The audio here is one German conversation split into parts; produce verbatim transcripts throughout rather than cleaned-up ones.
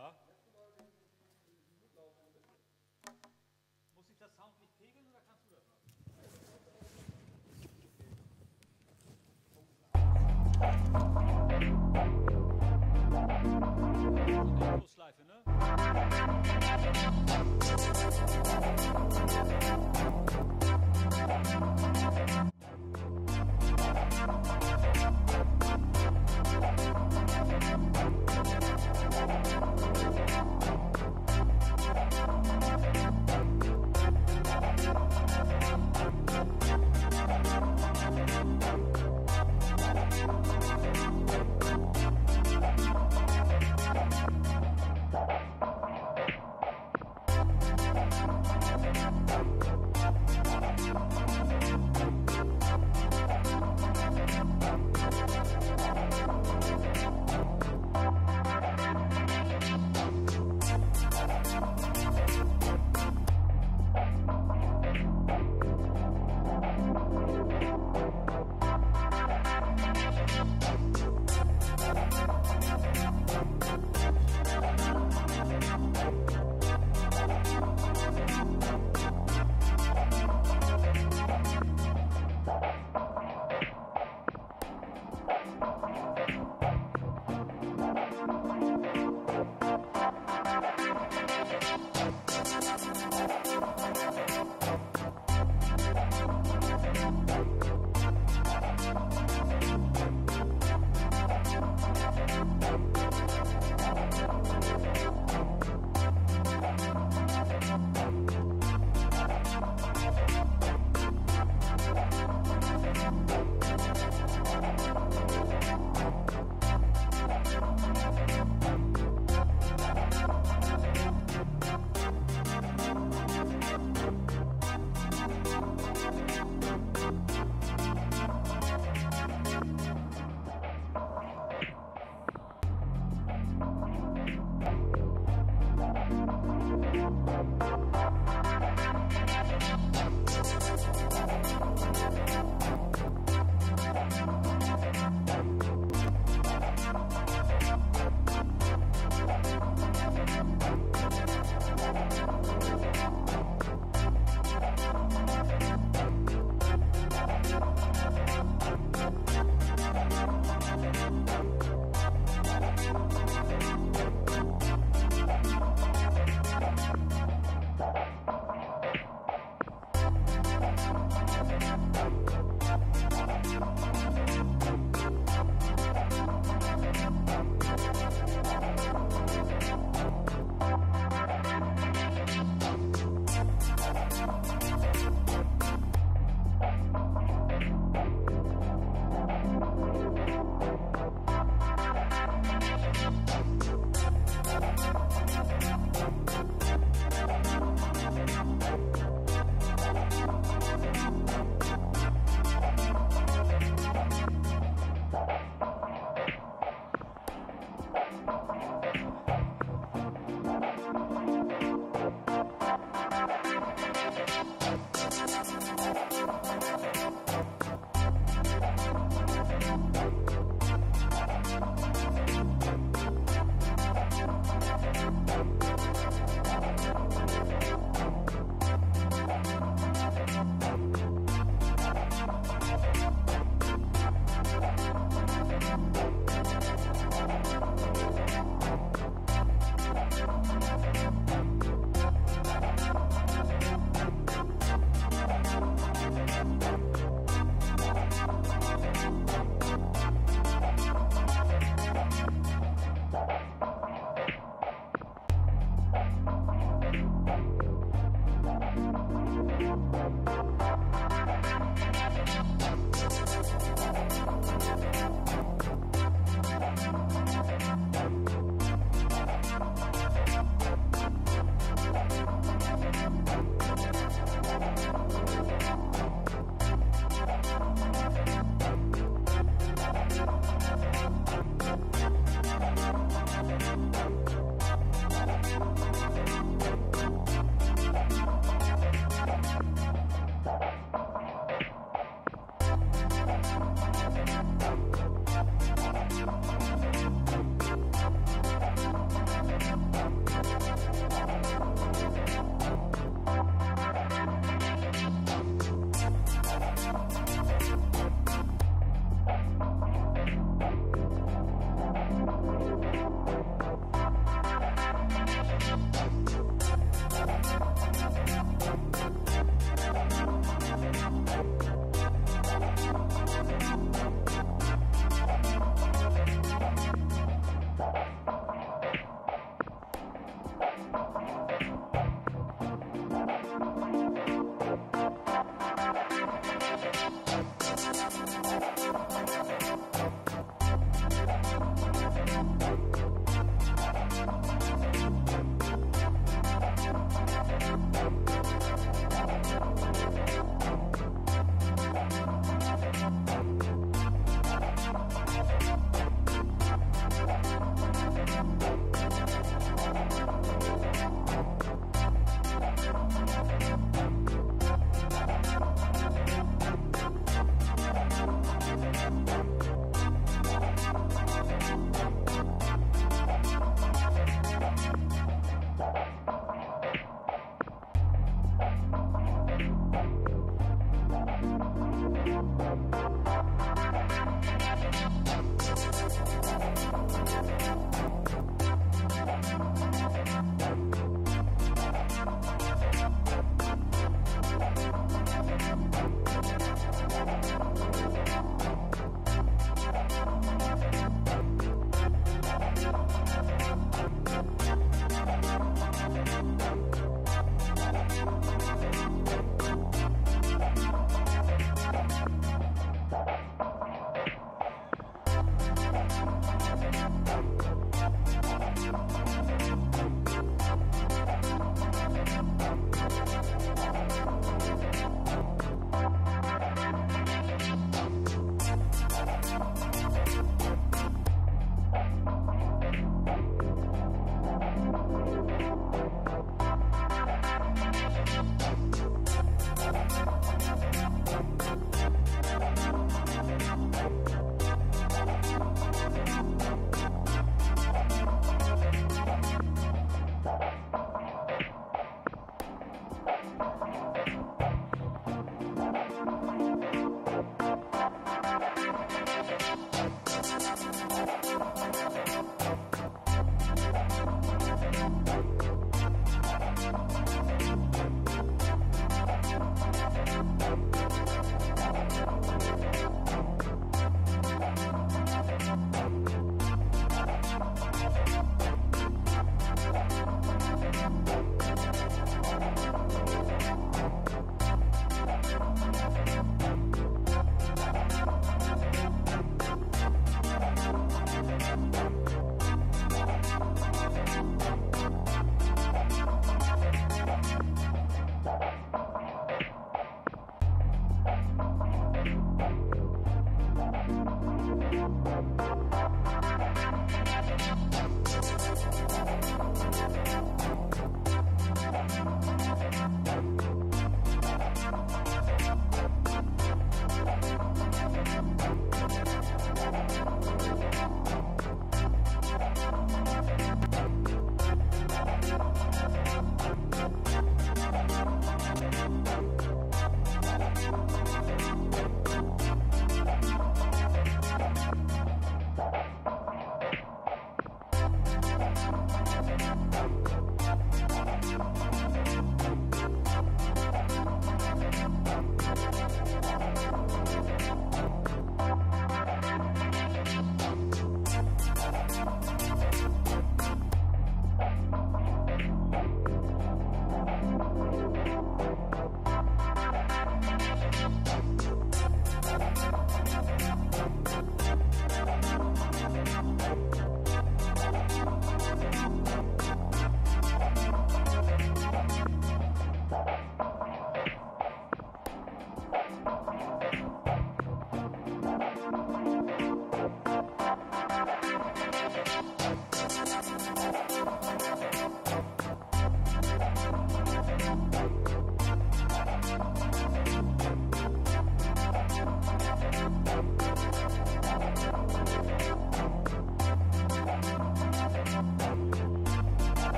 Ja. Muss ich das soundlich pegeln oder kannst du das machen? Schleife, ne?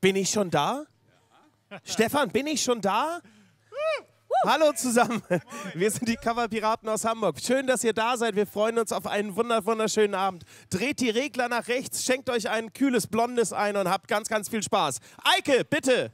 Bin ich schon da? Stefan, bin ich schon da? Hallo zusammen, wir sind die Coverpiraten aus Hamburg. Schön, dass ihr da seid. Wir freuen uns auf einen wunderschönen Abend. Dreht die Regler nach rechts, schenkt euch ein kühles Blondes ein und habt ganz, ganz viel Spaß. Eike, bitte!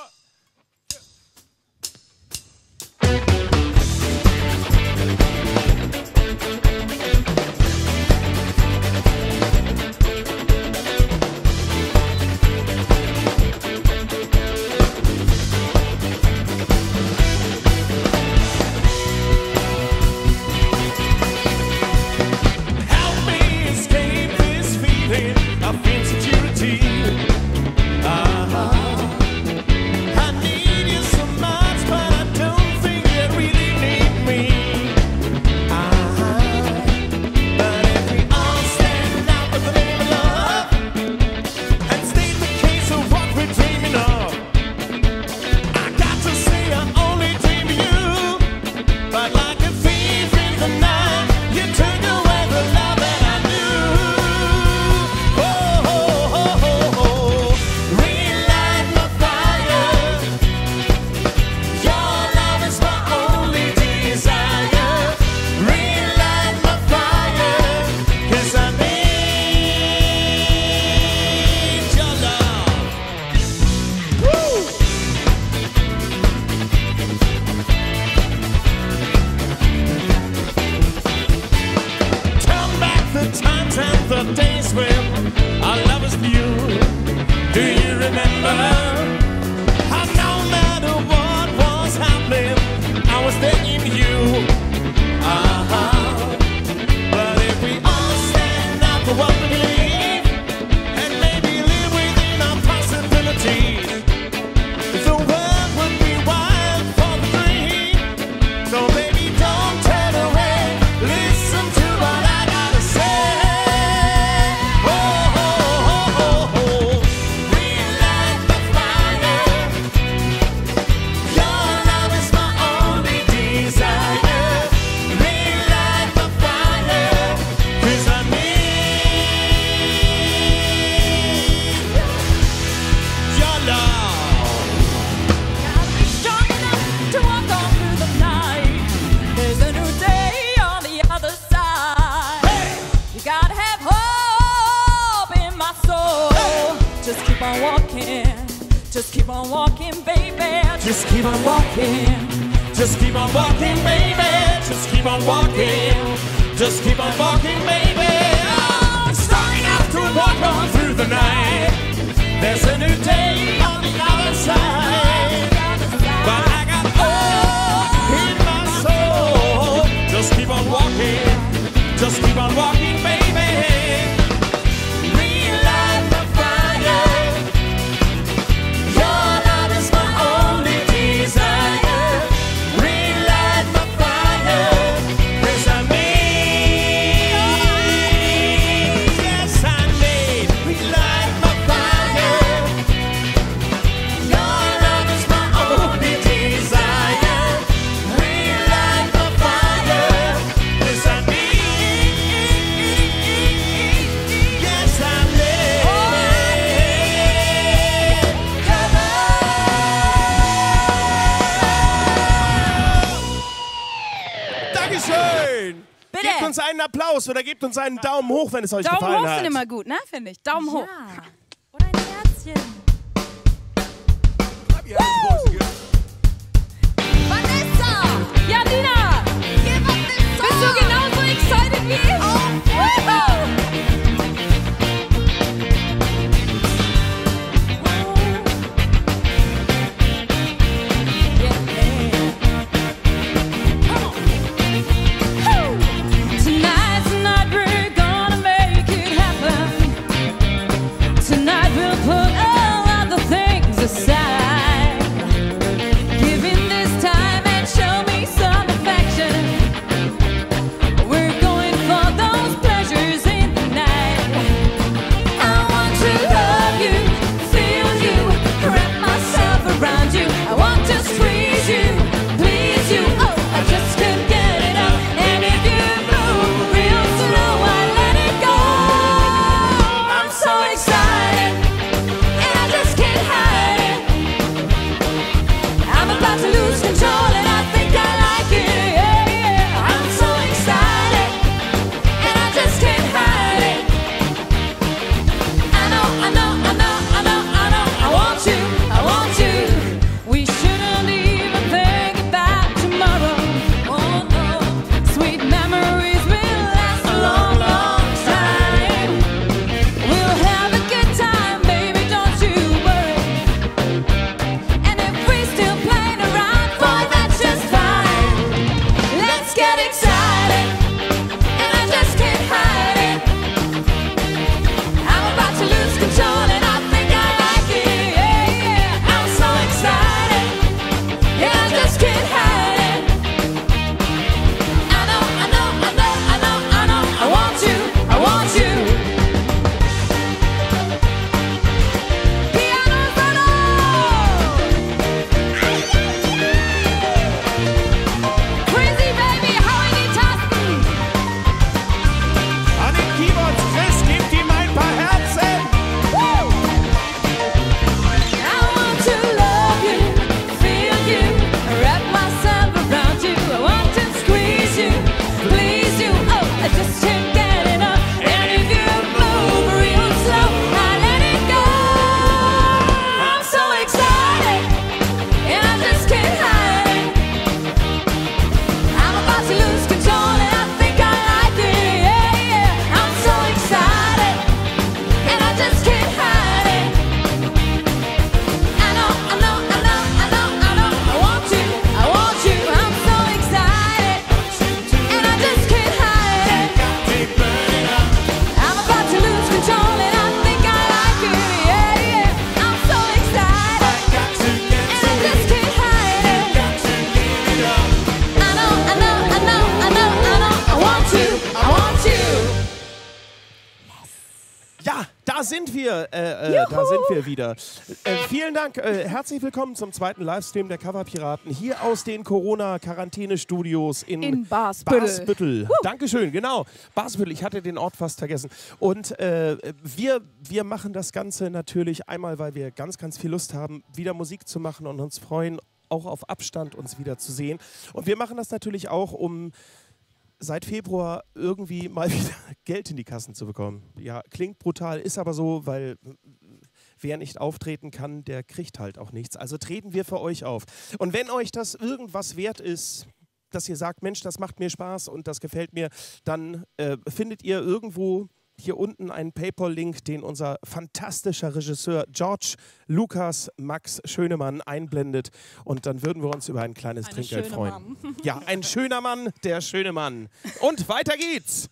Oder gebt uns einen Daumen hoch, wenn es euch Daumen gefallen hat. Daumen hoch sind immer gut, ne? Finde ich. Daumen hoch. Ja. Oder ein Herzchen. Vanessa! Janina! Bist du genauso excited wie ich? Oh. just get excited, and I just can't hide it. I'm about to lose control, and I think I like it. Yeah, yeah. I'm so excited, and I just can't hide it. I know, I know, I know, I know, I know. I want you, I want you. Piano solo. Crazy baby, how I need Tasten. An den Keyboards, Chris, gebt ihm ein paar Herzen. Woo! I want to love you, feel you, wrap myself around you. I want to squeeze you, please you. Oh, I just can't get enough. And if you move real slow, I let it go. I'm so excited, and I just can't hide it. I'm about to lose control, and I think I like it. Yeah, yeah. I'm so excited, and I just can't hide it. I know, I know, I know, I know, I know. I want you, I want you. I'm so excited, and I just can't hide it. I'm about to lose control, and I think I like it. Yeah, yeah. I'm so excited, and I just can't hide it. I know, I know, I know, I know, I know. I want you, I want you. Ja, da sind wir, äh, äh, da sind wir wieder. Äh, vielen Dank, äh, herzlich willkommen zum zweiten Livestream der Coverpiraten hier aus den Corona-Quarantäne-Studios in, In Basbüttel. Basbüttel. Dankeschön, genau. Basbüttel, ich hatte den Ort fast vergessen. Und äh, wir, wir machen das Ganze natürlich einmal, weil wir ganz, ganz viel Lust haben, wieder Musik zu machen und uns freuen, auch auf Abstand uns wieder zu sehen. Und wir machen das natürlich auch, um seit Februar irgendwie mal wieder Geld in die Kassen zu bekommen. Ja, klingt brutal, ist aber so, weil wer nicht auftreten kann, der kriegt halt auch nichts. Also treten wir für euch auf. Und wenn euch das irgendwas wert ist, dass ihr sagt, Mensch, das macht mir Spaß und das gefällt mir, dann äh, findet ihr irgendwo hier unten einen PayPal-Link, den unser fantastischer Regisseur George Lukas Max Schönemann einblendet. Und dann würden wir uns über ein kleines Eine Trinkgeld schöne freuen. Mann. Ja, ein schöner Mann, der schöne Mann. Und weiter geht's.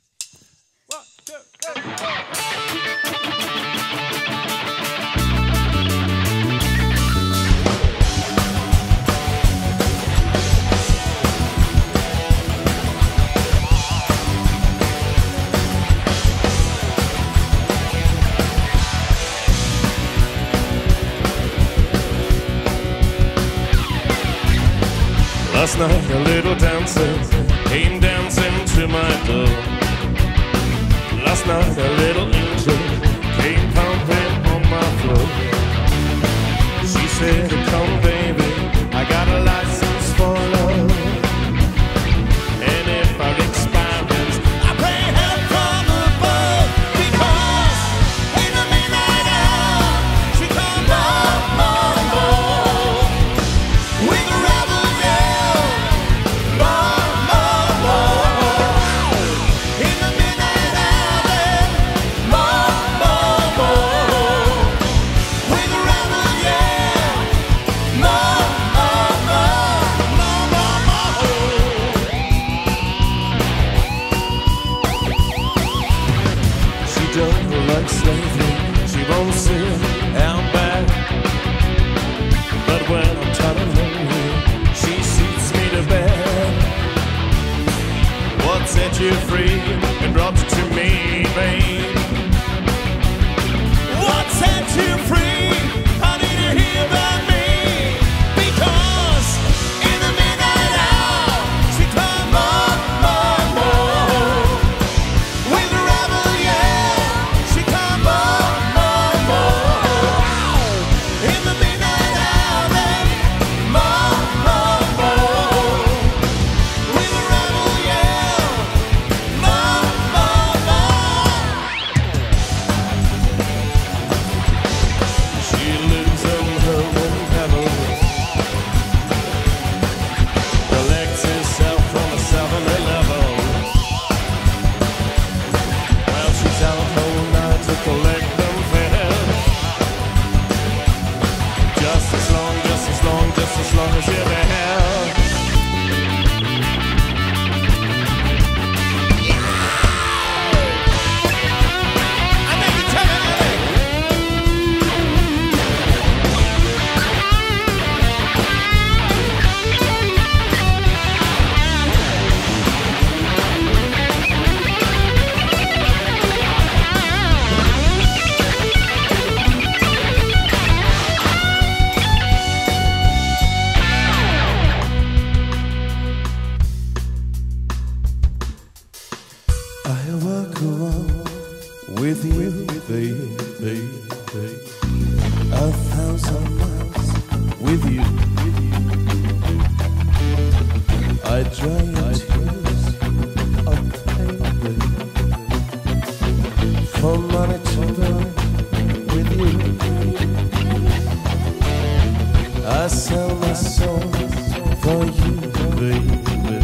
Last night a little dancer came dancing to my door. Last night a little angel came pumping on my floor. She said, come baby, I got a license for love. And if I get spirals, I pray help from above. Because in the midnight hour, she come more, more, more. With a rebel yell, more, more, more. In the midnight hour, more, more, more. With a rebel yell, more, more, more, more, more, more. She don't like slavery, she won't sit out back. But when I'm tired of lonely, she suits me to bed. What set you free and brought you to me, babe? What set you free? I need to hear about me. Because in the midnight hour, she come more, more, more. With a rebel yell, she come more, more, more. In the midnight hour, more, more, more. With a rebel yell, more, more, more. I walk around with you, baby, baby. A thousand miles with you. I dry your tears of pain, baby. For money to burn with you. I sell my soul for you, baby.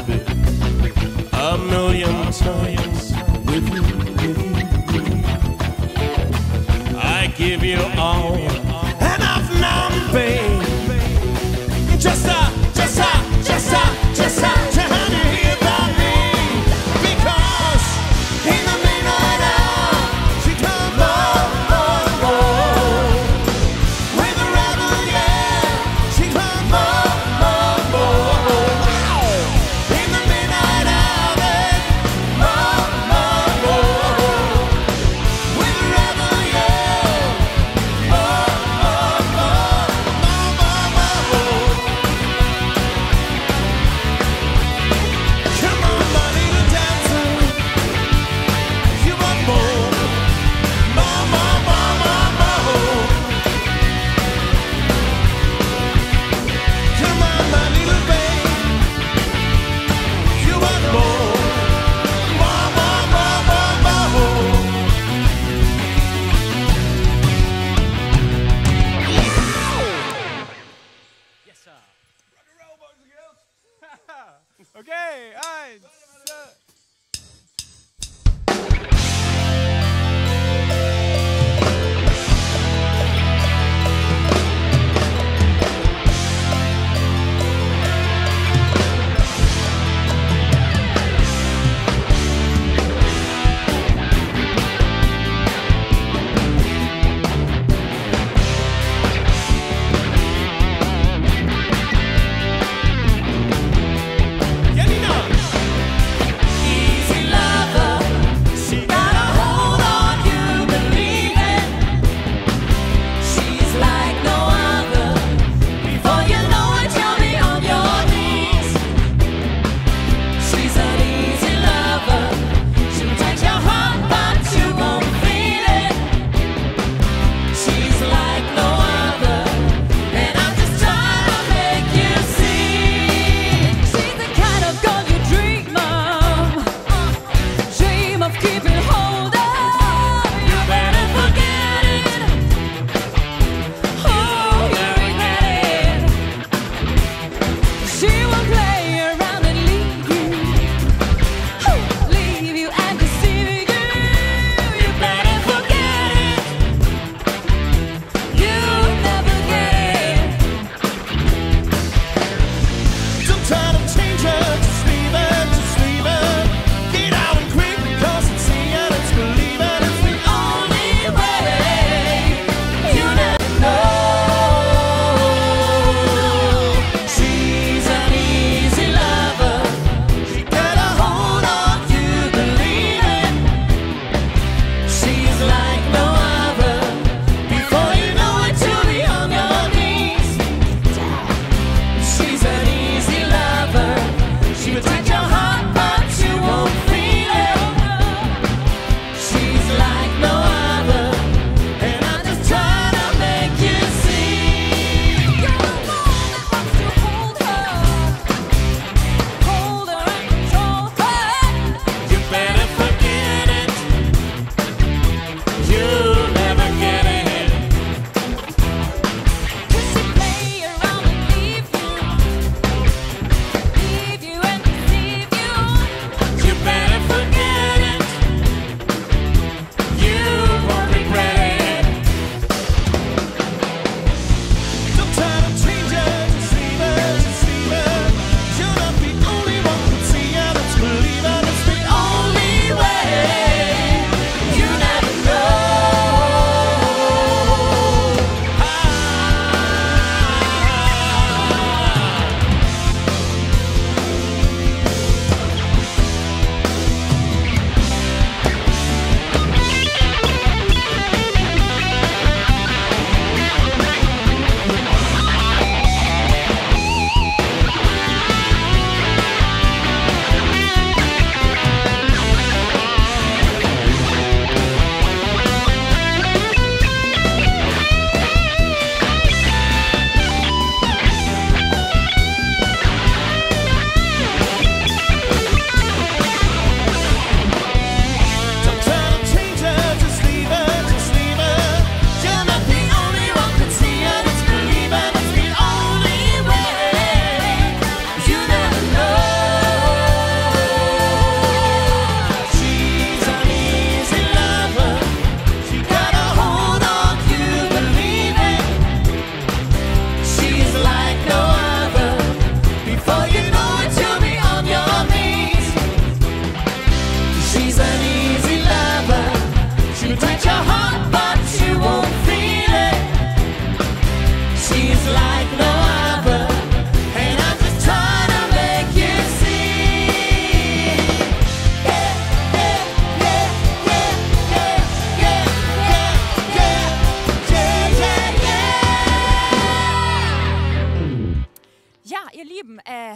A million times with you, with you, with you. I give you all, and I've known pain. Just a, just a, just a, just a, to have you here by me. Because in the midnight hour, she comes more, more, more. With a rebel, yeah, she comes more, more, more. In the midnight hour, more.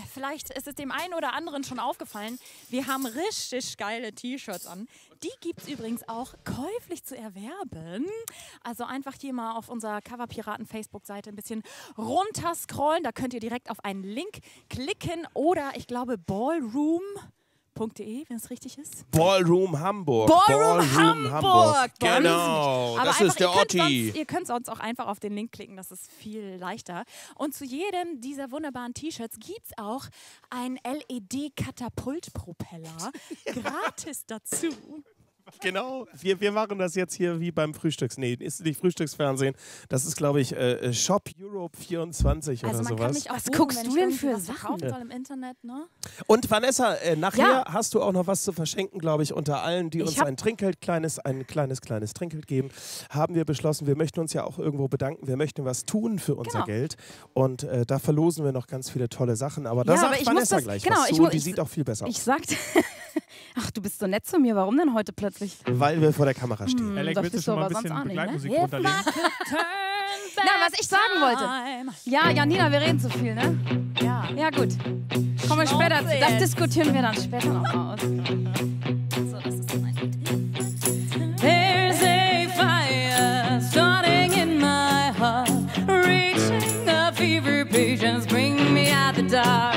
vielleicht ist es dem einen oder anderen schon aufgefallen, wir haben richtig geile T-Shirts an. Die gibt es übrigens auch käuflich zu erwerben. Also einfach hier mal auf unserer Coverpiraten-Facebook-Seite ein bisschen runterscrollen. Da könnt ihr direkt auf einen Link klicken oder ich glaube ballroom punkt de, wenn es richtig ist. Ballroom Hamburg. Ballroom, Ballroom Hamburg. Hamburg. Genau, Aber das einfach, ist der ihr könnt Otti. Sonst, ihr könnt sonst auch einfach auf den Link klicken, das ist viel leichter. Und zu jedem dieser wunderbaren T-Shirts gibt es auch einen L E D-Katapult-Propeller gratis dazu. Genau, wir, wir machen das jetzt hier wie beim Frühstücks... Nee, ist nicht Frühstücksfernsehen. Das ist, glaube ich, äh, Shop Europe vierundzwanzig also oder man sowas. Kann mich auch Was buchen, guckst wenn du ich denn irgendwie für was Sachen? verkaufen soll im Internet, ne? Und Vanessa, äh, nachher Ja. hast du auch noch was zu verschenken, glaube ich, unter allen, die Ich uns hab- ein Trinkgeld, kleines, ein kleines, kleines Trinkgeld geben, haben wir beschlossen, wir möchten uns ja auch irgendwo bedanken, wir möchten was tun für unser Genau. Geld und äh, da verlosen wir noch ganz viele tolle Sachen, aber da Ja, sagt aber ich muss Vanessa das- gleich genau, was ich zu mu- und die ich- sieht auch viel besser Ich aus, sagte, ach, du bist so nett zu mir, warum denn heute plötzlich? weil wir vor der Kamera stehen. Alex, das willst du bist schon du mal ein aber bisschen sonst auch nicht, ne? Begleitmusik If runterlegen? Na, was ich sagen wollte. Ja, Janina, wir reden zu viel, ne? Ja. Ja, gut. Kommen wir später zu. Das diskutieren wir dann später noch mal aus. So, das ist so ein Lied. There's a fire starting in my heart, reaching a fever pitch and bring me out the dark.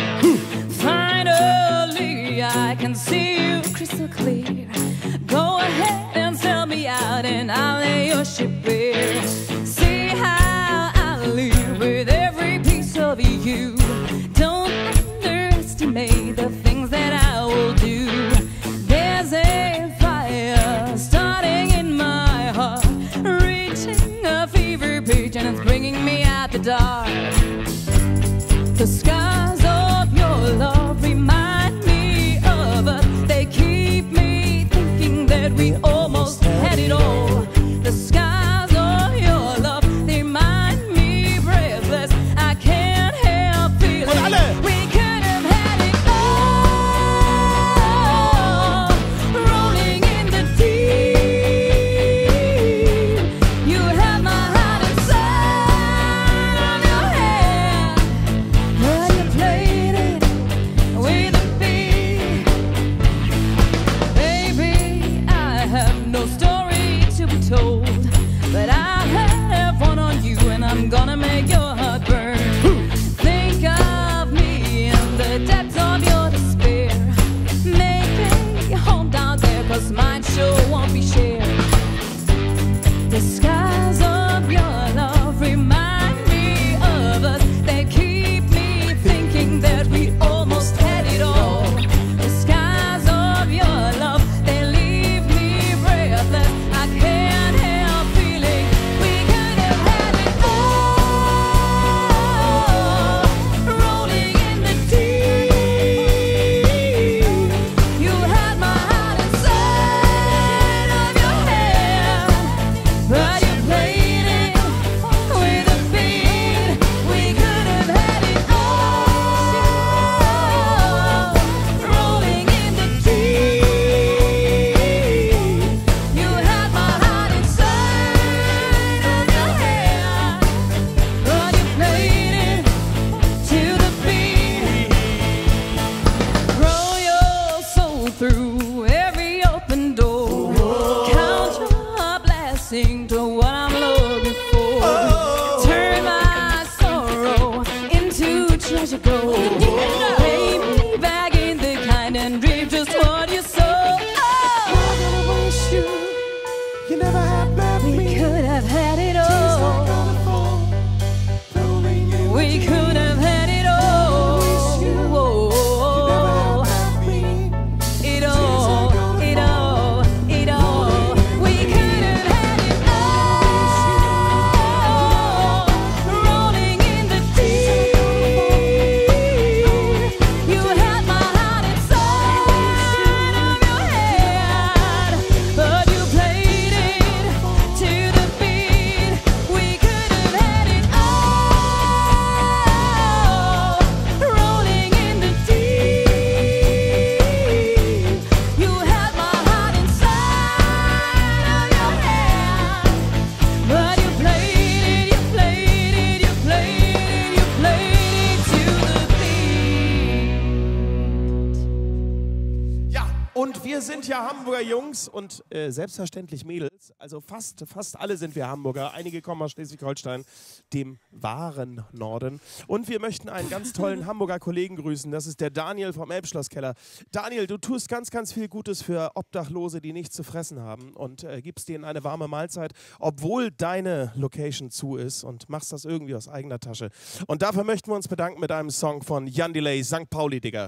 Finally, I can see you crystal clear. Go ahead and sell me out, and I'll lay your ship bare. See how I live with every piece of you. Don't underestimate the things that I will do. There's a fire starting in my heart, reaching a fever pitch, and it's bringing me out the dark. The skies of your love remind me of us. They keep me thinking that we almost had it all. The skies of your love, they remind me breathless. I can't help feeling we could have had it all. Rolling in the deep, you have my heart inside of your hand. And you played it with a beat. Baby, I have Und wir sind ja Hamburger Jungs und äh, selbstverständlich Mädels. Also fast, fast alle sind wir Hamburger. Einige kommen aus Schleswig-Holstein, dem wahren Norden. Und wir möchten einen ganz tollen Hamburger Kollegen grüßen. Das ist der Daniel vom Elbschlosskeller. Daniel, du tust ganz, ganz viel Gutes für Obdachlose, die nichts zu fressen haben. Und äh, gibst denen eine warme Mahlzeit, obwohl deine Location zu ist. Und machst das irgendwie aus eigener Tasche. Und dafür möchten wir uns bedanken mit einem Song von Jan Delay, Sankt Pauli, Digga.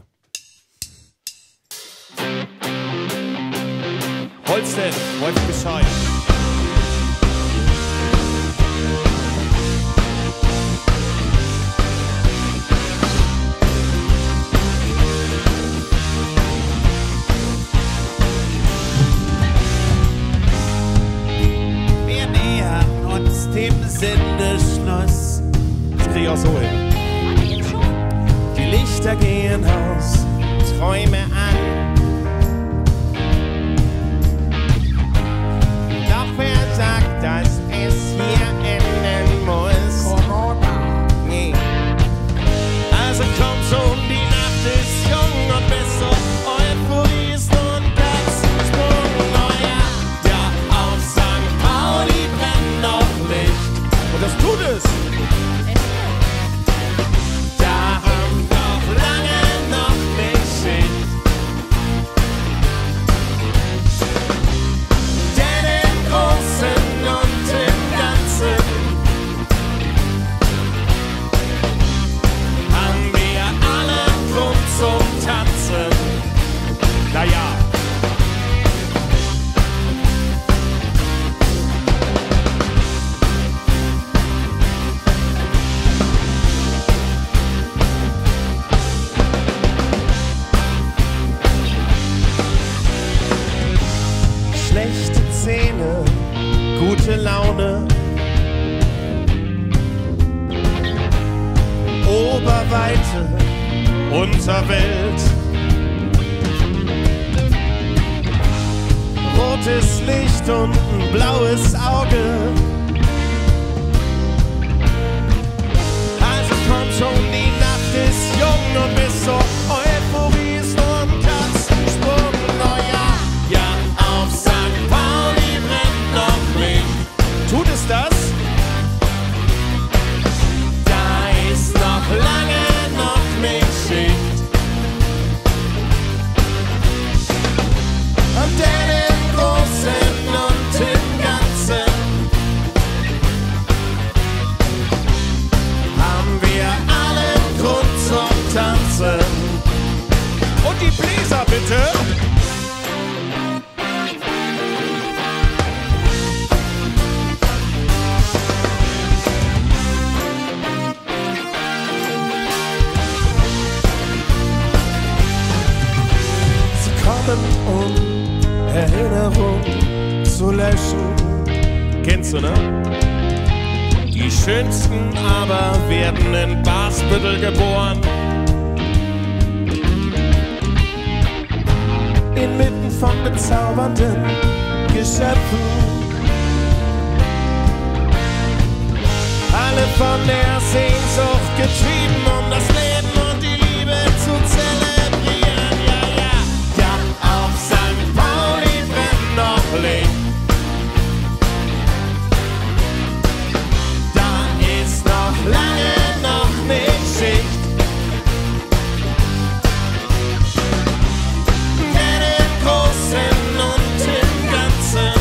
Holstein, Wolf Bescheid. Wir nähern uns dem Sendeschluss. Das krieg ich auch so hin. Die Lichter gehen aus, Träume an. Doch wer sagt, dass es hier enden muss? Corona. Nee. Also komm schon, die Nacht ist jung und bis so Euphorie ist und Herzensprung. Oh ja, da auf Sankt Pauli brennt noch Licht. Und das tut es. Da haben doch lange noch nicht Schicht. Denn im Großen und im Ganzen haben wir alle Grund zum Tanzen. Naja. Schlechte Zähne, gute Laune. Oberweite, Unterwelt. Rotes Licht und ein blaues Auge. Also komm schon, die Nacht ist jung und bis zur Euphorie ist und Katzensprung. Oh ja, ja, auf Sankt Pauli brennt noch Licht. Tut es das? Da ist noch lange noch nicht Schicht. Und denn im Großen und im Ganzen haben wir alle Grund zum Tanzen. Und die Bläser bitte. Sie kommen, um Erinnerungen zu löschen. Kennst du, ne? Die schönsten aber werden in Basbüttel geboren. Inmitten von bezaubernden Geschöpfen. Alle von der Sehnsucht getrieben, um das Leben und die Liebe zu zelebrieren. Ja, ja, ja, auf Sankt Pauli brennt noch Licht. Da ist noch lange noch nicht Schicht. Denn im Großen und im Ganzen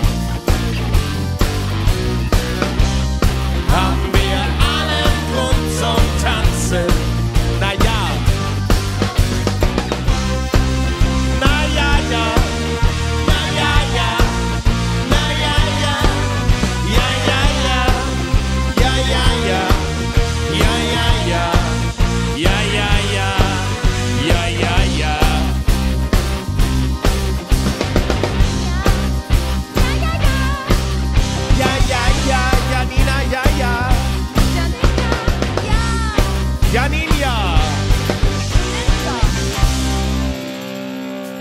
haben wir allen Grund zum Tanzen. Na ja, na ja, ja, na ja, ja, na ja, ja, ja, ja, ja, ja, ja, ja, ja, ja, ja, ja, ja, ja, ja, ja, ja. Ja, ja, ja, Janina, ja, ja. Janina.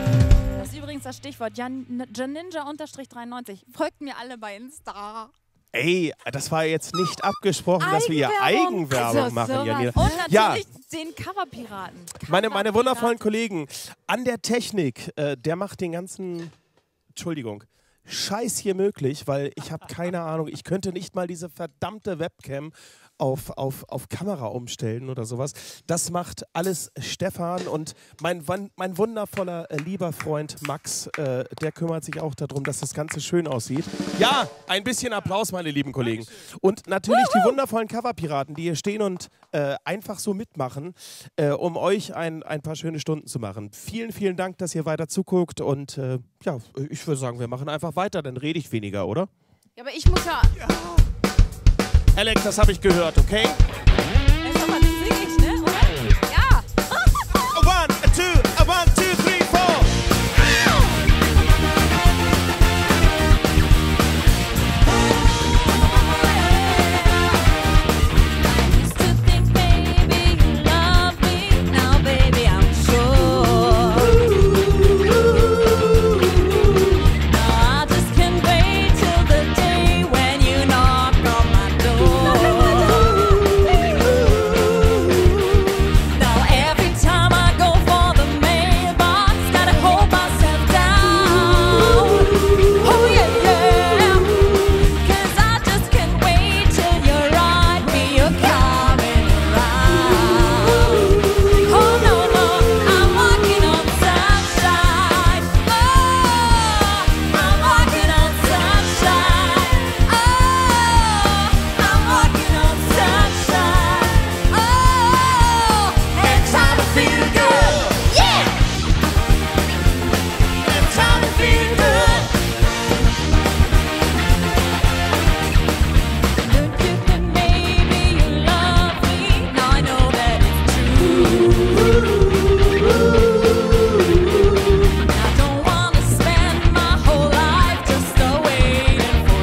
Das ist übrigens das Stichwort Jan Janinja dreiundneunzig. Folgt mir alle bei Insta. Ey, das war jetzt nicht abgesprochen, dass wir hier Eigenwerbung Also, machen, sowas. Janina. Und Ja, natürlich den Coverpiraten. meine, meine wundervollen Coverpiraten. Kollegen an der Technik, äh, der macht den ganzen, Entschuldigung, Scheiß hier möglich, weil ich habe keine Ahnung, ich könnte nicht mal diese verdammte Webcam auf, auf, auf Kamera umstellen oder sowas. Das macht alles Stefan und mein, wan- mein wundervoller, äh, lieber Freund Max, äh, der kümmert sich auch darum, dass das Ganze schön aussieht. Ja, ein bisschen Applaus, meine lieben Kollegen. Und natürlich die wundervollen Coverpiraten, die hier stehen und äh, einfach so mitmachen, äh, um euch ein, ein paar schöne Stunden zu machen. Vielen, vielen Dank, dass ihr weiter zuguckt und äh, ja, ich würde sagen, wir machen einfach weiter, dann rede ich weniger, oder? Ja, aber ich muss ja... Alex, das habe ich gehört, okay? Ey, sag mal, das sing ich, ne? Oder? Ja! One, a two, a one, two, three, four. Used to think maybe you love me. Now, baby, I'm sure. Now I just can't wait till the day when you knock on my door. Now every time I go for the mailbox, gotta hold myself down. Oh yeah, yeah. 'Cause I just can't wait till you write me a coming around. Oh no, no, I'm walking on sunshine. Oh, I'm walking on sunshine. Oh, I'm walking on sunshine. Oh, and time to feel good. Yeah, and time to feel good. Don't you think maybe you love me? Now I know that it's true. I don't wanna spend my whole life just a waiting for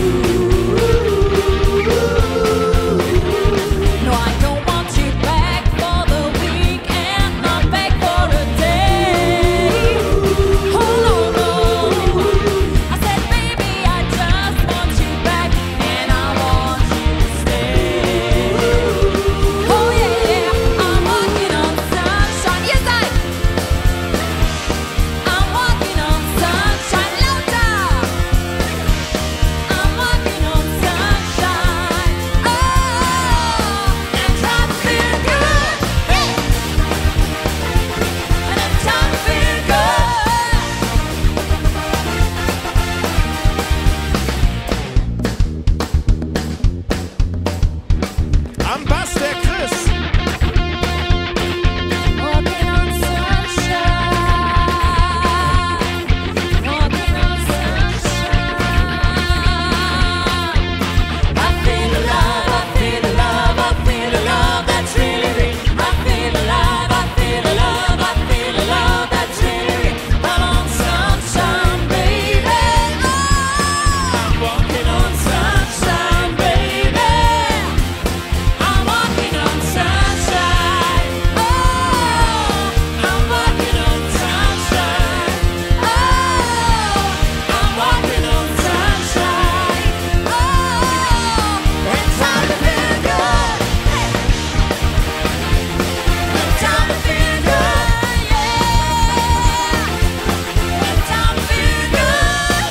you. No, I don't want you back for the weekend, not back for a day. Oh no, no. I said, baby, I just want you back, and I want you to stay. Oh yeah, yeah, I'm walking on sunshine. Yes, I. I'm walking on sunshine. Louder. I'm walking on sunshine. Oh, and time to feel good. Hey. And it's time to feel good. Am Bass der Chris. Walking on sunshine. Walking on sunshine. I feel alive, I feel alive, I feel alive, that's really real. I feel alive, I feel alive, I feel alive, that's really real. I'm on sunshine, baby. I'm walking on sunshine, baby. I'm walking on sunshine. Oh, I'm walking on sunshine. Oh, I'm walking on sunshine. Oh, it's time to feel good. It's time to feel good, yeah. It's time to feel good.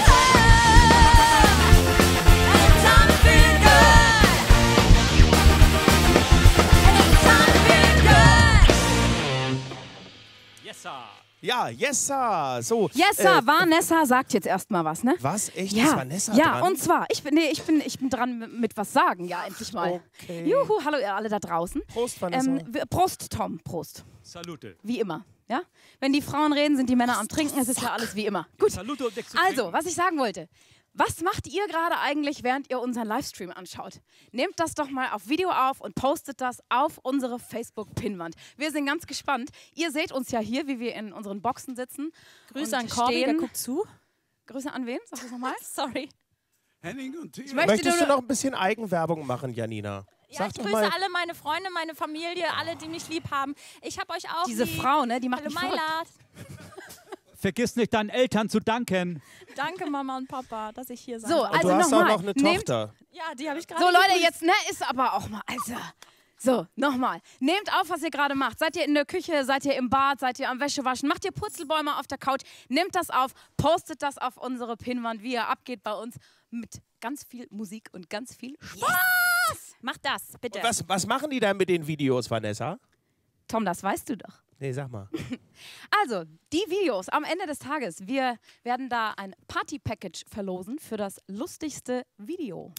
It's time to feel good. And it's time to feel good. Yes, sir. Ja, yes, sir. So. Yes, äh, sir, Vanessa sagt jetzt erstmal was, ne? Was? Echt? Ja, Ist Vanessa ja, dran? und zwar, ich bin, nee, ich bin, ich bin dran mit, mit was sagen, ja, endlich mal. Okay. Juhu, hallo ihr alle da draußen. Prost, Vanessa. Ähm, w- Prost, Tom, Prost. Salute. Wie immer, ja? Wenn die Frauen reden, sind die Männer am Trinken, es ist ja alles wie immer. Gut, Salute und Dex zu also, trinken. was ich sagen wollte. Was macht ihr gerade eigentlich, während ihr unseren Livestream anschaut? Nehmt das doch mal auf Video auf und postet das auf unsere Facebook-Pinnwand. Wir sind ganz gespannt. Ihr seht uns ja hier, wie wir in unseren Boxen sitzen. Grüße und an Corby, der stehen. guckt zu. Grüße an wen? Sag das nochmal. Sorry. Henning und Theo. Ich möchte Möchtest nur- du noch ein bisschen Eigenwerbung machen, Janina? Ja, Sag ich doch grüße mal. alle meine Freunde, meine Familie, alle, die mich lieb haben. Ich hab euch auch Diese lieb. Frau, ne, die macht Hallo mich verrückt. Mailad. vergiss nicht deinen Eltern zu danken. Danke, Mama und Papa, dass ich hier sein So, darf. also du hast nochmal. auch noch eine Nehmt, Tochter. Ja, die habe ich gerade so Leute, gegrüßt. jetzt ne, ist aber auch mal, also, so, nochmal. Nehmt auf, was ihr gerade macht. Seid ihr in der Küche, seid ihr im Bad, seid ihr am Wäschewaschen, macht ihr Purzelbäume auf der Couch, nehmt das auf, postet das auf unsere Pinnwand, wie ihr abgeht bei uns mit ganz viel Musik und ganz viel Spaß. Mach das, bitte. Was, was machen die dann mit den Videos, Vanessa? Tom, das weißt du doch. Nee, sag mal. Also, die Videos am Ende des Tages. Wir werden da ein Party-Package verlosen für das lustigste Video.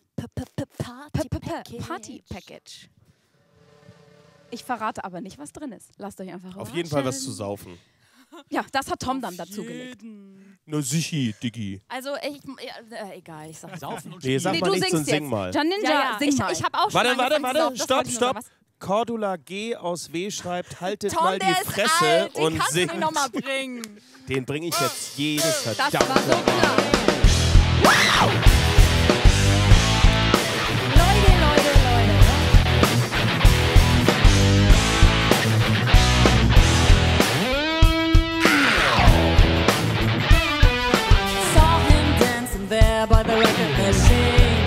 Party-Package. Ich verrate aber nicht, was drin ist. Lasst euch einfach Auf jeden Fall was zu saufen. Ja, das hat Tom dann dazu gelegt. Nur sichi, Diggi. Also, ich, äh, egal, ich sag Saufen und Nee, sag Nee, mal du nichts und singst sing jetzt. mal. Janinja, Ja, ja, sing ich, mal. ich habe auch schon Warte, warte, angefangen zu warte, saufen. Das stopp, wollte ich nur stopp. noch was- Cordula G aus W schreibt, haltet Tom, mal die der ist Fresse alt, den und kannst singt. du mir noch mal bringen. Den bringe ich jetzt jedes Das verdammte war so Mal. klar. Leute, Leute, Leute. Saw him dancing there by the record machine.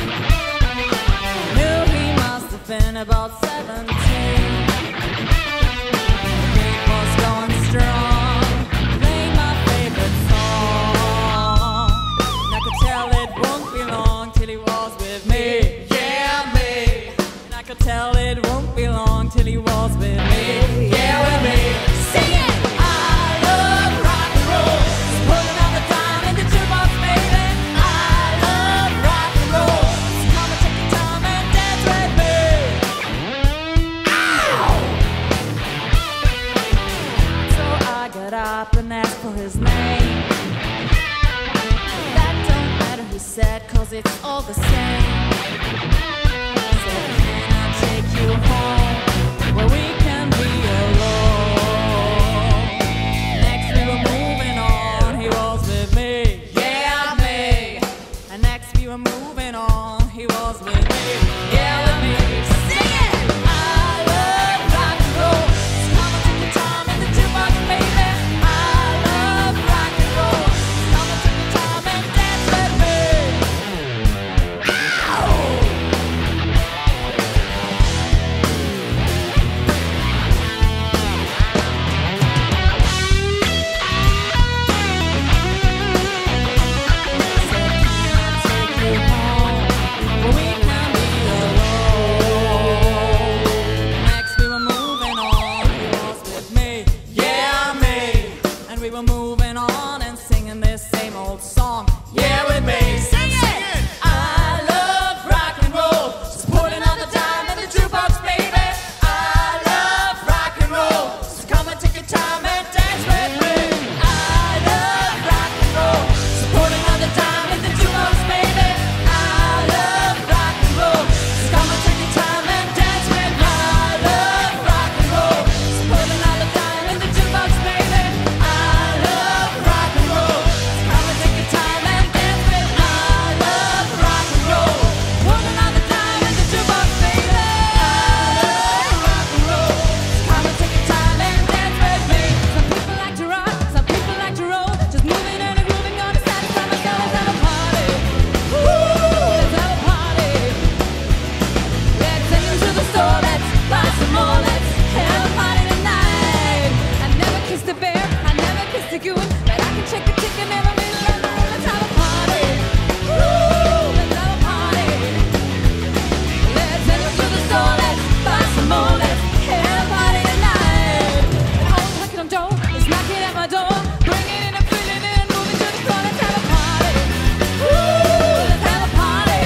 Knew he must have been about seventeen. The beat was going strong, playing my favorite song. And I could tell it won't be long till he was with me. Yeah, me. And I could tell it won't be long till he was with me. Yeah, with me. Sing it! I love rock and roll. So put another dime in the jukebox, baby. I love rock and roll. So come and take your time and dance with me. So I got up and asked for his name. That don't matter, he said, cause it's all the same. Said, can I take you home where we can be alone? Next we were moving on, he was with me. Yeah, me. And next we were moving on, he was with me. Yeah, with me. Sing it! I love rock and roll. So come and take your time in the jukebox, baby. I love rock and roll. So come and take your time and dance with me. We were moving on and singing this same old song. Yeah, with me, sing it. I love rock and roll. So put another dime in the jukebox, baby. I love rock and roll. So come and take your time and dance with me. I love rock and roll. So put another dime in the jukebox, baby. I love rock and roll. So come and take your time and dance with me. I love rock and roll. So put another dime in the jukebox, baby. I love rock and roll. So come and take your time and dance with me. I love rock and roll. Put another dime in the jukebox, baby. I love rock and roll. So come and take your time and dance with me. Some people like to rock, some people like to roll. Just moving and grooving on the satisfy myself. Let's have a party. Woo! Let's have a party. Let's take him to the store. Let's buy some more. Let's have a party tonight. I never kissed a bear. I never kissed a goon. But I can check the ticket. Never been alone. Let's have a party. Woo! Let's have a party. Let's take him to the store. Let's buy some more. Let's have a party tonight. And all the knocking on door is knocking at my door. Bringing in and feeling it and moving to the floor. Let's have a party. Woo! Let's have a party.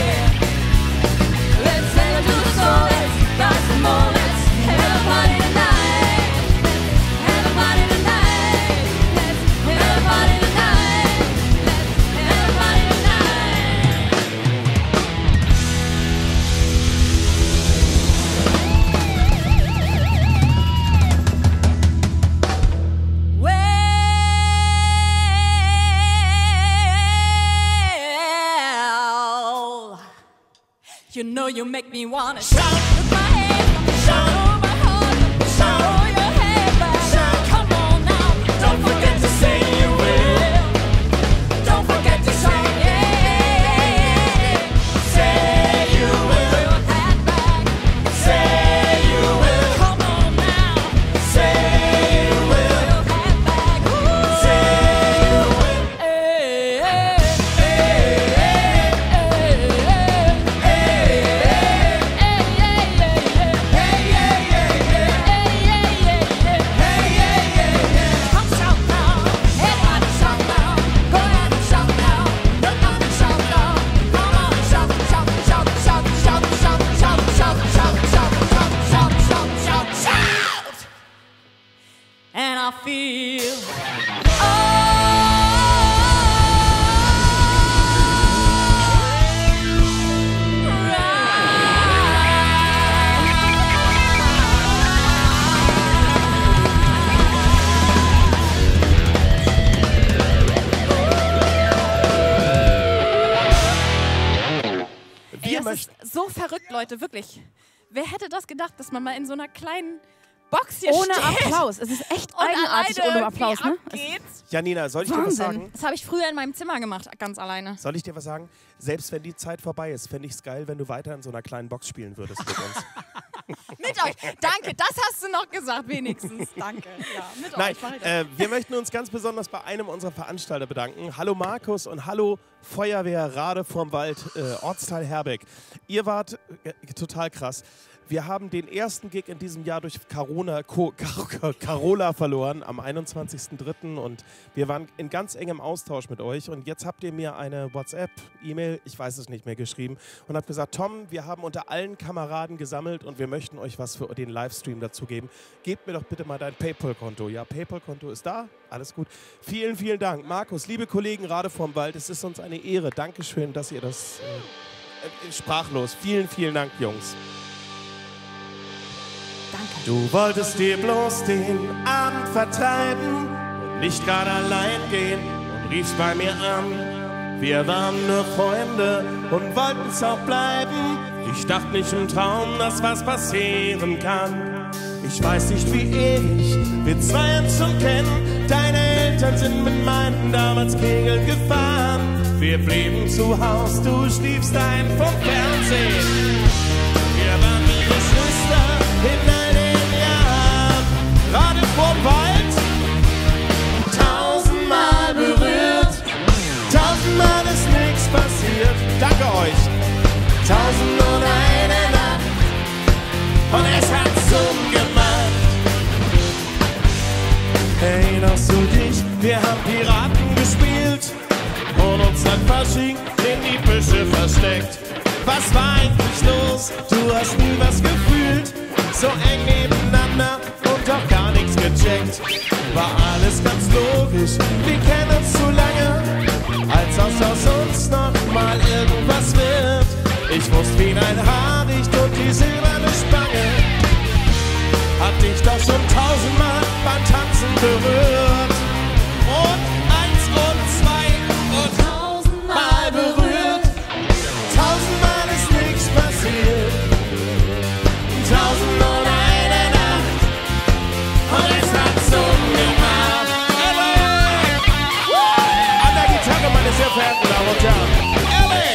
Let's take him to the store. Let's buy some more. Let's have a party tonight. Let's have a party tonight. Let's have a party tonight. Let's have a party tonight. Well, you know you make me wanna shout with my hands, shout over my heart, shout over your head back. Come on now, don't forget to say you will. so verrückt, Leute, wirklich. Wer hätte das gedacht, dass man mal in so einer kleinen Box hier Ohne steht Applaus. Es ist echt und eigenartig alleine ohne Applaus, ne? irgendwie abgeht? Janina, soll ich dir was Wahnsinn. sagen? Das habe ich früher in meinem Zimmer gemacht, ganz alleine. Soll ich dir was sagen? Selbst wenn die Zeit vorbei ist, fände ich es geil, wenn du weiter in so einer kleinen Box spielen würdest mit uns. Mit euch. Danke, das hast du noch gesagt, wenigstens. Danke. Ja, mit Nein, euch. mach ich das. äh, wir möchten uns ganz besonders bei einem unserer Veranstalter bedanken. Hallo Markus und hallo Feuerwehr Rade vorm Wald, äh, Ortsteil Herbeck. Ihr wart äh, total krass. Wir haben den ersten Gig in diesem Jahr durch Corona, Co, Car, Carola verloren am einundzwanzigsten dritten und wir waren in ganz engem Austausch mit euch und jetzt habt ihr mir eine WhatsApp, E-Mail, ich weiß es nicht mehr, geschrieben und habt gesagt, Tom, wir haben unter allen Kameraden gesammelt und wir möchten euch was für den Livestream dazu geben. Gebt mir doch bitte mal dein PayPal-Konto. Ja, PayPal-Konto ist da, alles gut. Vielen, vielen Dank. Markus, liebe Kollegen Rade vorm Wald, es ist uns eine Ehre. Dankeschön, dass ihr das äh, äh, sprachlos. Vielen, vielen Dank, Jungs. Du wolltest dir bloß den Abend vertreiben und nicht gerade allein gehen und riefst bei mir an. Wir waren nur Freunde und wollten's auch bleiben. Ich dachte nicht im Traum, dass was passieren kann. Ich weiß nicht, wie ewig wir zwei uns schon kennen. Deine Eltern sind mit meinen damals Kegeln gefahren. Wir blieben zu Haus, du schliefst ein vom Fernsehen. Wir waren wie Geschwister in all den Jahren. Rade vorm Wald, tausendmal berührt. Tausendmal ist nichts passiert. Danke euch. Tausend und eine Nacht und es hat Summen gemacht. Erinnerst du dich? Wir haben Piraten gespielt und uns dann verschickt in die Büsche versteckt. Was war eigentlich los? Du hast nie was gefühlt. So eng nebeneinander und doch gar nichts gecheckt. War alles ganz logisch, wir kennen uns zu lange, als aus, aus uns noch mal irgendwas wird. Ich wusste, wie dein Haar riecht und die silberne Spange hat dich doch schon tausendmal beim Tanzen berührt. Und eins und zwei und tausendmal berührt. Tausendmal ist nichts passiert. Tausend und eine Nacht und es hat Summen gemacht. An der Gitarre, meine sehr verehrten Damen und Herren. Ehrlich!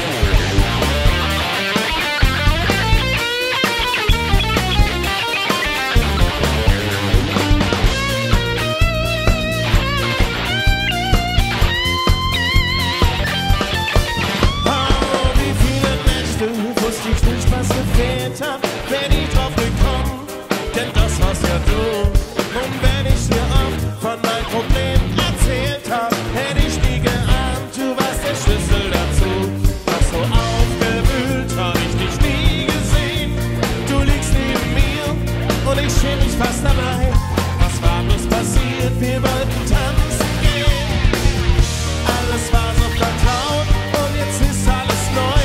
Wusste ich nicht, was gefehlt hat, wär nie drauf gekommen, denn das warst ja du. Und wenn ich dir oft von meinem Problem erzählt hab, hätte ich nie geahnt, du warst der Schlüssel dazu. Doch so aufgewühlt hab ich dich nie gesehen. Du liegst neben mir und ich schäm mich fast dabei. Was war bloß passiert? Wir wollten tanzen gehen. Alles war so vertraut und jetzt ist alles neu.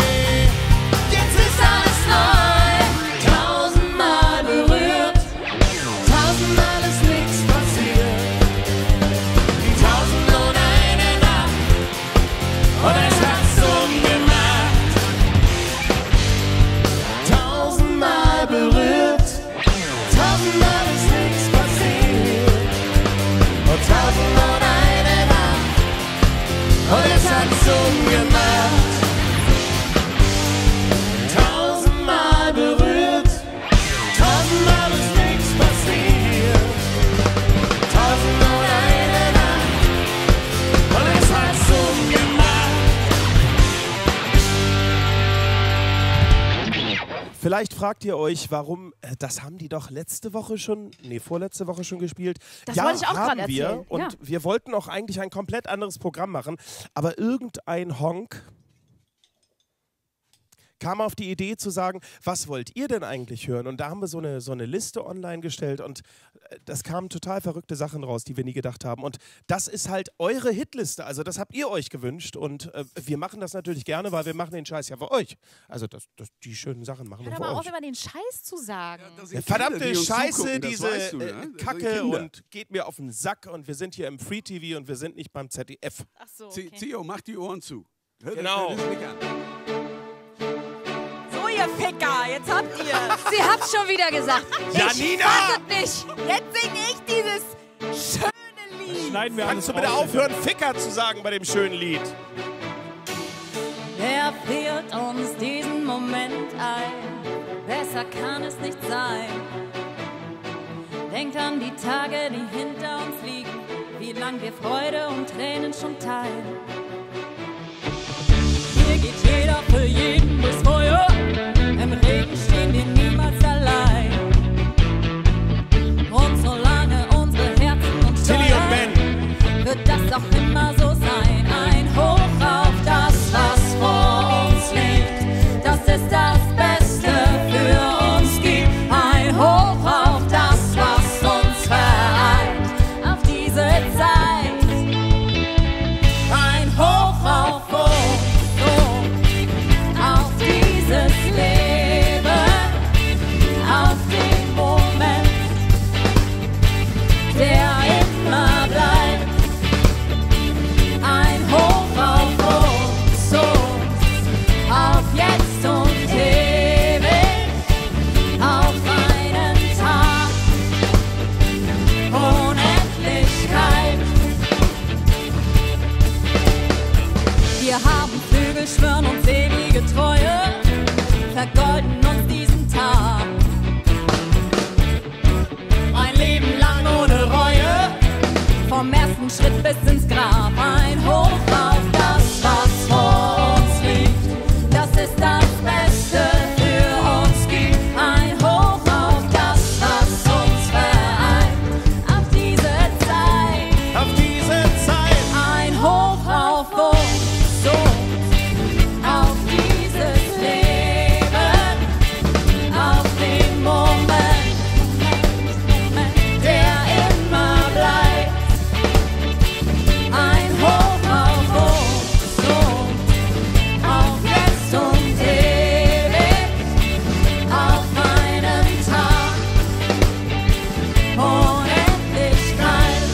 Tausendmal berührt, tausendmal ist nichts passiert. Tausend und eine Nacht und es hat Summen gemacht. Tausendmal berührt, tausendmal ist nichts passiert. Und tausend und eine Nacht und es hat Summen gemacht. Tausendmal berührt, tausendmal ist nichts passiert. Tausend und eine Nacht und es hat Summen gemacht. Vielleicht fragt ihr euch, warum, äh, das haben die doch letzte Woche schon, nee, vorletzte Woche schon gespielt. Das ja, wollte ich auch haben gerade wir. erzählen, Und ja. wir wollten auch eigentlich ein komplett anderes Programm machen, aber irgendein Honk kam auf die Idee zu sagen, was wollt ihr denn eigentlich hören? Und da haben wir so eine, so eine Liste online gestellt und äh, das kamen total verrückte Sachen raus, die wir nie gedacht haben. Und das ist halt eure Hitliste, also das habt ihr euch gewünscht und äh, wir machen das natürlich gerne, weil wir machen den Scheiß ja für euch. Also das, das, die schönen Sachen machen wir Hör für mal auf, euch. immer den Scheiß zu sagen. Das Ja, sind verdammte Kinder, die uns Scheiße, zugucken, das diese weißt du, äh, ne? Das sind Kacke Kinder. und geht mir auf den Sack und wir sind hier im Free T V und wir sind nicht beim Z D F. Ach so, Zi- okay. Theo, mach die Ohren zu. Hör, Genau. hör das nicht an. ihr Ficker, jetzt habt ihr. Sie hab's schon wieder gesagt. Janina! Ich fass es nicht. Jetzt sing ich dieses schöne Lied. Schneiden wir alles Kannst du bitte raus. aufhören, Ficker zu sagen bei dem schönen Lied? Wer friert uns diesen Moment ein? Besser kann es nicht sein. Denkt an die Tage, die hinter uns liegen, wie lang wir Freude und Tränen schon teilen. Hier geht jeder für jeden durchs Feuer, im Regen stehen wir niemals allein. Und solange unsere Herzen uns Tilly und Ben. wird das auch immer so sein. Ein Hoch auf das, was vor uns liegt, das ist das Beste für uns gibt. Ein Hoch auf das, was uns vereint, auf diese Zeit. Ein Hoch auf uns, auf dieses Leben, auf den Moment, der immer bleibt. Ein Hoch auf uns, auf jetzt und ewig, auf einen Tag, Unendlichkeit. Wir haben Flügel, schwören uns ewige Treue, vergolden uns diesen Tag. Ein Leben lang ohne Reue, vom ersten Schritt bis ins Grab. Ein Hoch auf das, was vor uns liegt, das ist das Beste für uns gibt. Ein Hoch auf das, was uns vereint, auf diese Zeit. Auf diese Zeit. Ein Hoch auf uns, so auf dieses Leben, auf den Moment, der immer bleibt. Ein Hoch auf uns, so auf jetzt und ewig, auf einen Tag, Unendlichkeit.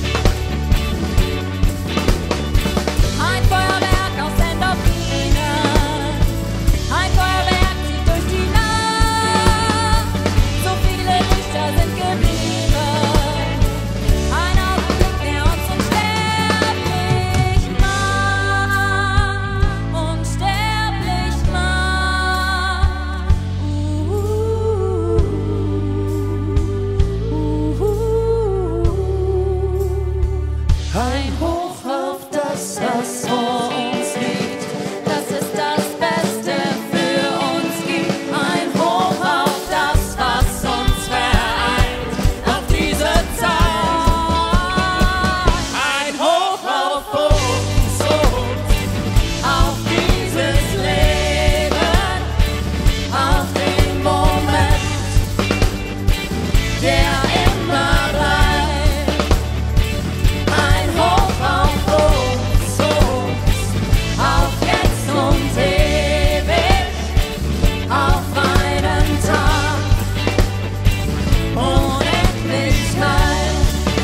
Ein Feuerwerk aus Endorphinen, ein Feuerwerk zieht durch die Nacht. So viele Lichter sind geblieben, ein Augenblick, der uns unsterblich macht, unsterblich macht. Ein Hoch auf das, was vor uns liegt, das ist das Beste für uns gibt. Ein Hoch auf das, was uns vereint, auf diese Zeit. Ein Hoch auf uns, auf dieses Leben, auf den Moment, der immer bleibt. Ein Hoch auf uns, auf jetzt und ewig, auf einen Tag, Unendlichkeit.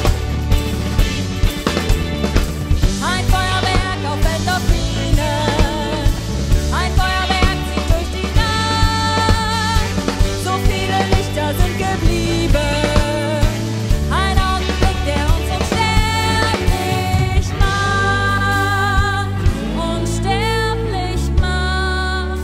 Ein Feuerwerk auf Endorphinen, ein Feuerwerk zieht durch die Nacht. So viele Lichter sind geblieben, ein Augenblick, der uns unsterblich macht, unsterblich macht.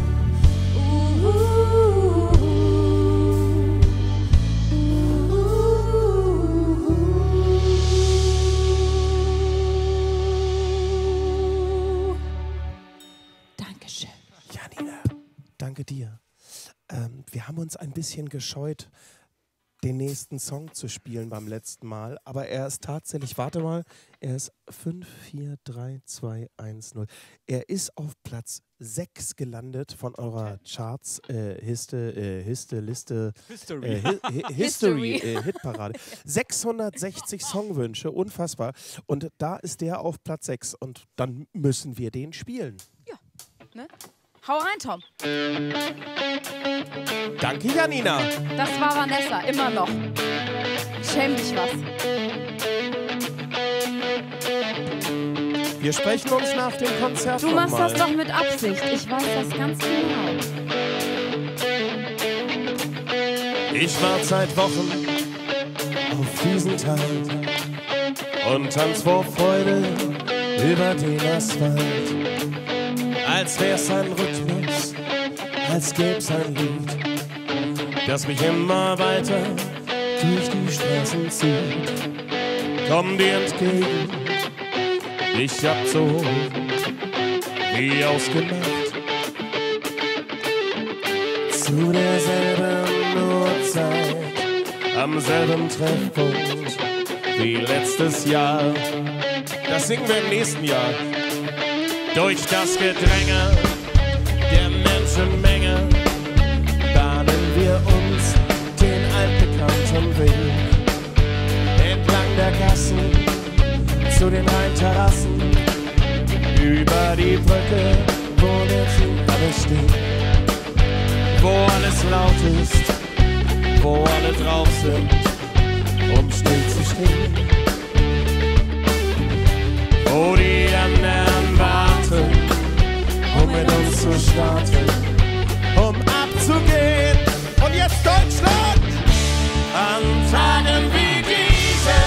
Dankeschön. Janina, danke dir. Ähm, wir haben uns ein bisschen gescheut, den nächsten Song zu spielen beim letzten Mal, aber er ist tatsächlich, warte mal, er ist fünf, vier, drei, zwei, eins, null. Er ist auf Platz sechs gelandet von eurer Charts, äh, Histe, äh, Histe, Liste, History. äh, Hi Hi History, äh, Hitparade. sechshundertsechzig Songwünsche, unfassbar. Und da ist der auf Platz sechs und dann müssen wir den spielen. Ne? Hau rein, Tom. Danke, Janina. Das war Vanessa, immer noch. Schäm dich was. Wir sprechen uns nach dem Konzert Du machst noch mal. das doch mit Absicht. Ich weiß das ganz genau. Ich wart seit Wochen auf diesen Tag und tanz vor Freude über den Asphalt. Als wär's ein Rhythmus, als gäb's ein Lied, das mich immer weiter durch die Straßen zieht. Komm dir entgegen, dich abzuholen, wie ausgemacht. Zu derselben Uhrzeit, am selben Treffpunkt wie letztes Jahr. Das singen wir im nächsten Jahr. Durch das Gedränge der Menschenmenge bahnen wir uns den altbekannten Weg. Entlang der Gassen zu den Rheinterrassen, über die Brücke, wo der Zug alles steht. Wo alles laut ist, wo alle drauf sind, um still zu stehen. Wo die anderen warten, um mit uns zu starten, um abzugehen. Und jetzt Deutschland! An Tagen wie diese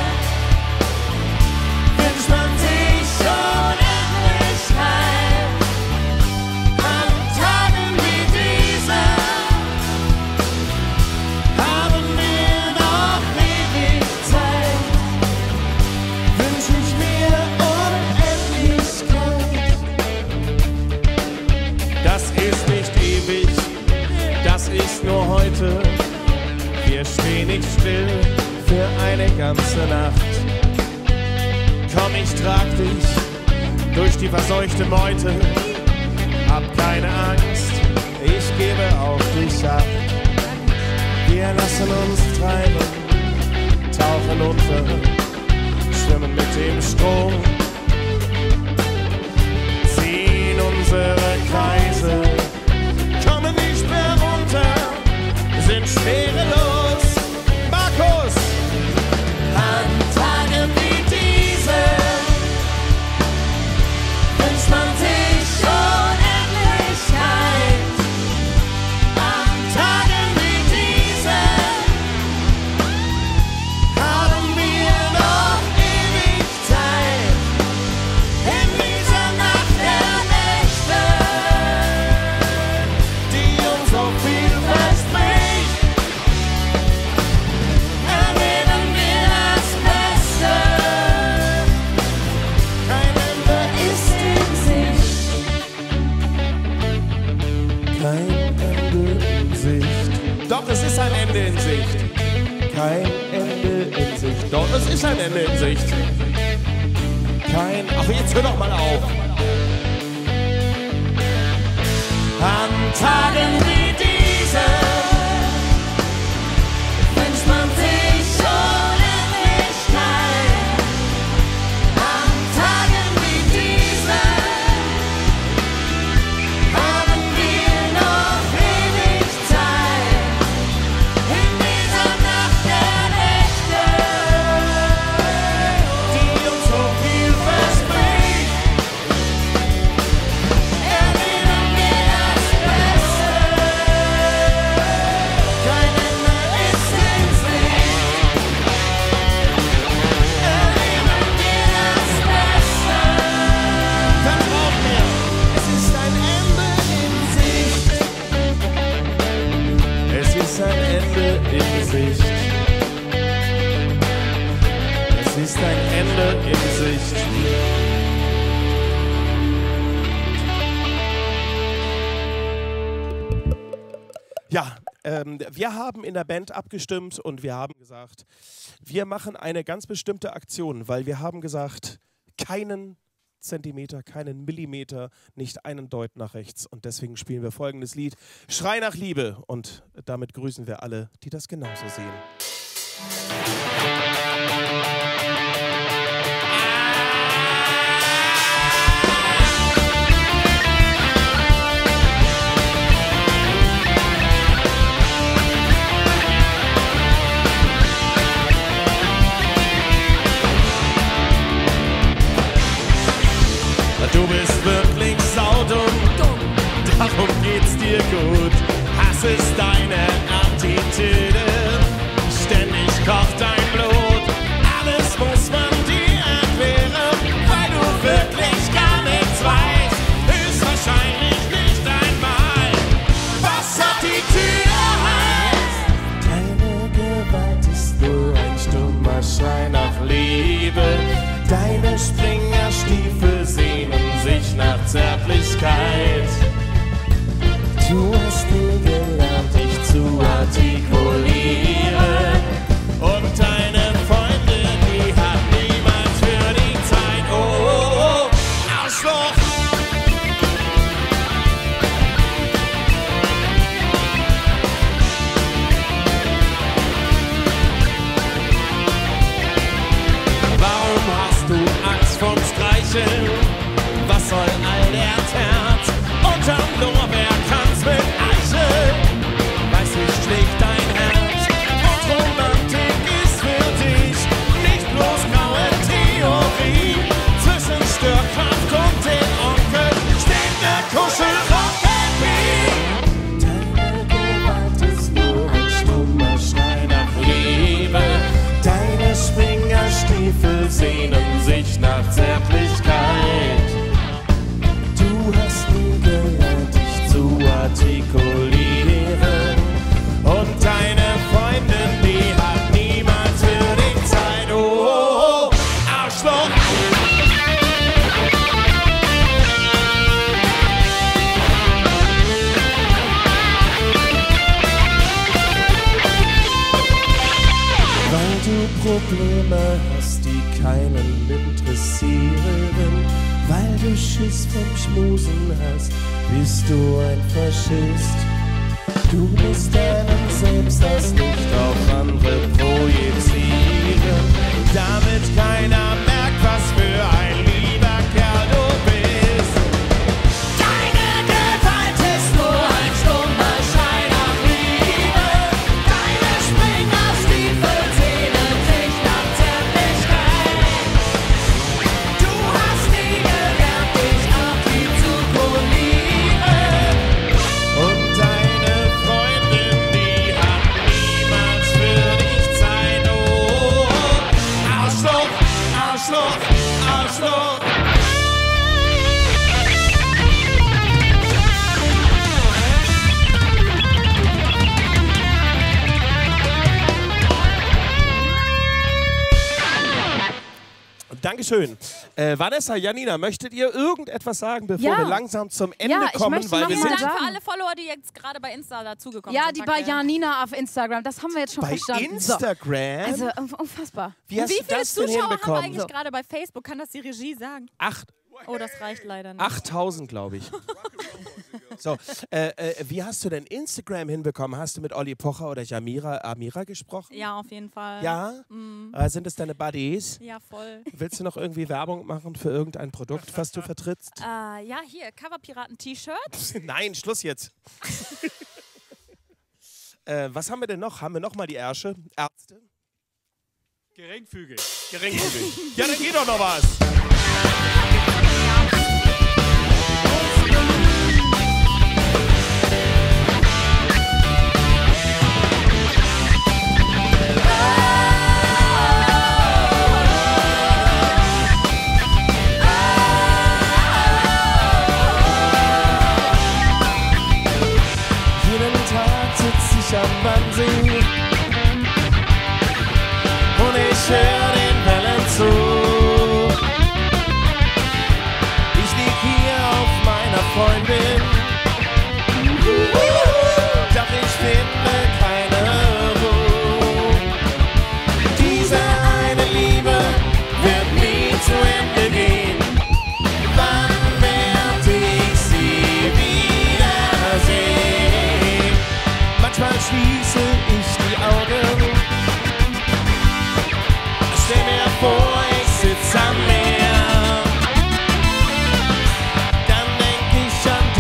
wünscht man sich Unendlichkeit. An Tagen wie diese haben wir noch ewig Zeit. Wünsch ich mir Unendlichkeit. Das ist nicht ewig, das ist nur heute. Wir stehen nicht still für eine ganze Nacht. Komm, ich trag dich durch die verseuchte Meute. Hab keine Angst, ich gebe auf dich ab. Wir lassen uns treiben, tauchen unter, schwimmen mit dem Strom, ziehen unsere Kreise, kommen nicht mehr runter, sind schwerelos. Markus! An Tagen wie diese wünscht man sich Unendlichkeit. An Tagen wie diese haben wir noch ewig Zeit. In dieser Nacht der Nächte, die uns so viel verspricht, erleben wir das Beste. Kein Ende ist in Sicht. Kein Ende in Sicht. Doch, es ist ein Ende in Sicht. Kein Ende in Sicht. Doch, es ist ein Ende in Sicht. Kein... Ach, jetzt hör doch mal auf. An Tagen wie diese wünscht man sich Unendlichkeit. An Tagen wie diese haben wir noch ewig Zeit. In dieser Nacht der Nächte, die uns so viel verspricht, erleben wir das Beste. Kein Ende ist in Sicht. Erleben wir das Beste. Vertraut mir, es ist ein Ende in Sicht. Es ist ein Ende in Sicht. Es ist ein Ende in Sicht. Ja, ähm, wir haben in der Band abgestimmt und wir haben gesagt, wir machen eine ganz bestimmte Aktion, weil wir haben gesagt, keinen Zentimeter, keinen Millimeter, nicht einen Deut nach rechts. Und deswegen spielen wir folgendes Lied, Schrei nach Liebe. Und damit grüßen wir alle, die das genauso sehen. Du bist wirklich saudumm, darum geht's dir gut. Hast Was ist deine Attitüde? Ständig kocht dein Blut. Alles muss man dir erklären, weil du wirklich gar nichts weißt. Höchstwahrscheinlich nicht einmal, was Attitüde heißt. Deine Gewalt ist nur ein stummer Schrei nach Liebe. Deine Springerstiefel sehnen sich nach Zärtlichkeit. Du hast nie gelernt, dich zu artikulieren. Und deine Freundin, die hat niemals für die Zeit. Oh, oh, oh, Arschloch! Warum hast du Angst vorm Streicheln? Was soll all der Terz? Unterm Lorbeer kann's mit Eichel. Weiß ich, schlägt dein Herz. Und Romantik ist für dich nicht bloß graue Theorie. Zwischen Störkraft und den Onkel steht ne Kuschelrock-Happy. Deine Gewalt ist nur ein stummer Schrei nach Liebe. Deine Springerstiefel sehnen sich nach Zärtlichkeit. Du hast nie gelernt, dich zu artikulieren. Und deine Freundin, die hat niemals für dich Zeit. Oh, oh, oh, Arschloch! Weil du Probleme hast, die keinen interessieren. Weil du Schiss vom Schmusen hast, bist du ein Faschist. Du musst deinen Selbst das Licht auf andere projizieren, damit keiner merkt, was für ein lieber Kerl du bist. Deine Gewalt ist nur ein stummer Schrei nach Liebe. Deine Springerstiefel sehnen sich nach Zärtlichkeit. Du hast nie gelernt, dich artikulieren. Und deine Freundin, die hat niemals für dich Zeit. Oh, Arschloch, Arschloch, Arschloch. Dankeschön. Äh, Vanessa, Janina, möchtet ihr irgendetwas sagen, bevor Ja. wir langsam zum Ende Ja, ich kommen? möchte Weil noch wir mal sind Dank für sagen. alle Follower, die jetzt gerade bei Insta dazugekommen Ja, sind. die bei Danke. Janina auf Instagram, das haben wir jetzt schon bei verstanden. Instagram. So. Also un- unfassbar. Wie hast Wie du viele das denn Zuschauer haben wir hinbekommen? eigentlich gerade bei Facebook? Kann das die Regie sagen? Acht, Oh, das reicht leider nicht. achttausend, glaube ich. So, äh, äh, wie hast du denn Instagram hinbekommen? Hast du mit Olli Pocher oder Jamira Amira gesprochen? Ja, auf jeden Fall. Ja? Äh, sind es deine Buddies? Ja, voll. Willst du noch irgendwie Werbung machen für irgendein Produkt, was du vertrittst? Äh, ja, hier, Coverpiraten-T-Shirt. Nein, Schluss jetzt. äh, was haben wir denn noch? Haben wir noch mal die Ärsche? Ärzte? Geringfügig. Geringfügig. Ja, dann geht doch noch was. Jeden Tag sitz ich am Wannsee und ich hör den Wellen zu. Ich lieg hier auf meiner Freundin, doch ich finde keine Ruhe. Diese eine Liebe wird nie zu Ende gehen. Wann werd ich sie wiedersehen? Manchmal schließe ich die Augen, stell mir vor, ich sitz am Meer. Dann denk ich an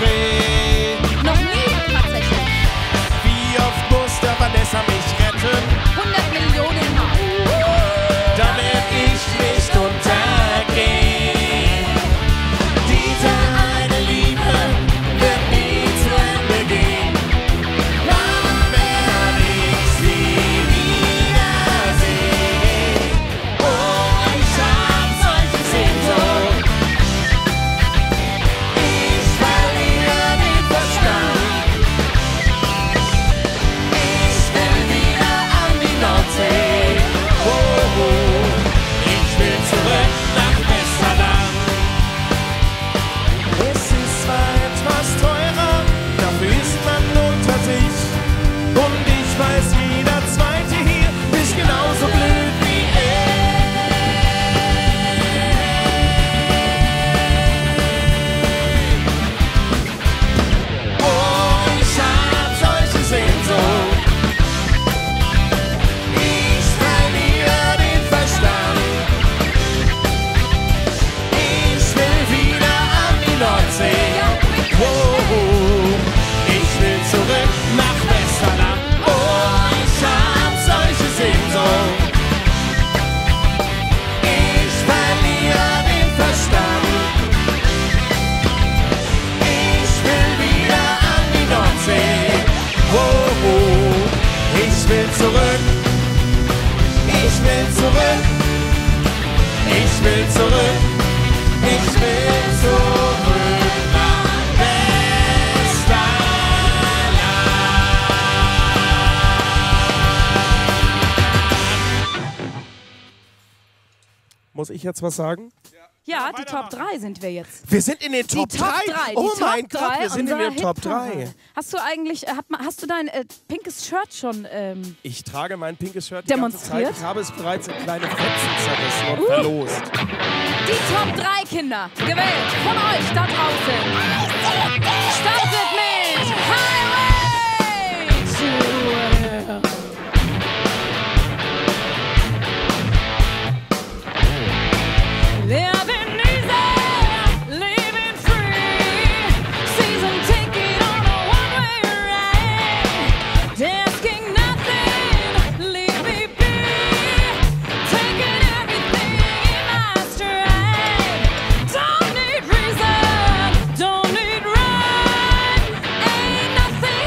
Dreh. Noch nie tatsächlich. Wie oft musste Vanessa mich retten, hundert Millionen Mal. damit ich nicht untergehe. Diese eine Liebe wird nie zu Ende gehen. Wann werd ich sie wiedersehen? Oh, ich hab solche Sehnsucht. Ich verliere den Verstand. Ich will wieder an die Nordsee. Oh, oh, ich will zurück nach Westerland. Es ist zwar etwas teurer, dafür ist man unter sich. Und ich weiß, jeder Zweite hier ist genauso blöd wie ich. Oh, ich hab solche Sehnsucht. Ich verliere den Verstand. Ich will wieder an die Nordsee. Oh, oh, ich will zurück nach Westerland. Oh, ich hab solche Sehnsucht. Ich verliere den Verstand. Ich will wieder an die Nordsee. Oh, oh, ich will zurück. Ich will zurück. Ich will zurück. Ich will zurück nach Westerland. Muss ich jetzt was sagen? Ja, die Top drei sind wir jetzt. Wir sind in den Top die Top drei. drei. Oh die mein Top Gott, drei wir sind in unserer den Top Hitparade. drei. Hast du eigentlich, äh, hat, ma- hast du dein äh, pinkes Shirt schon? Ähm, Ich trage mein pinkes Shirt die ganze Demonstriert? Zeit. Ich habe es bereits in kleine Fetzen zerrissen und verlost. die Top drei Kinder, gewählt von euch da draußen. Startet mit Highway to Hell. Living easy, living free. Season ticket on a one-way ride. Asking nothing, leave me be. Taking everything in my stride. Don't need reason, don't need rhyme. Ain't nothing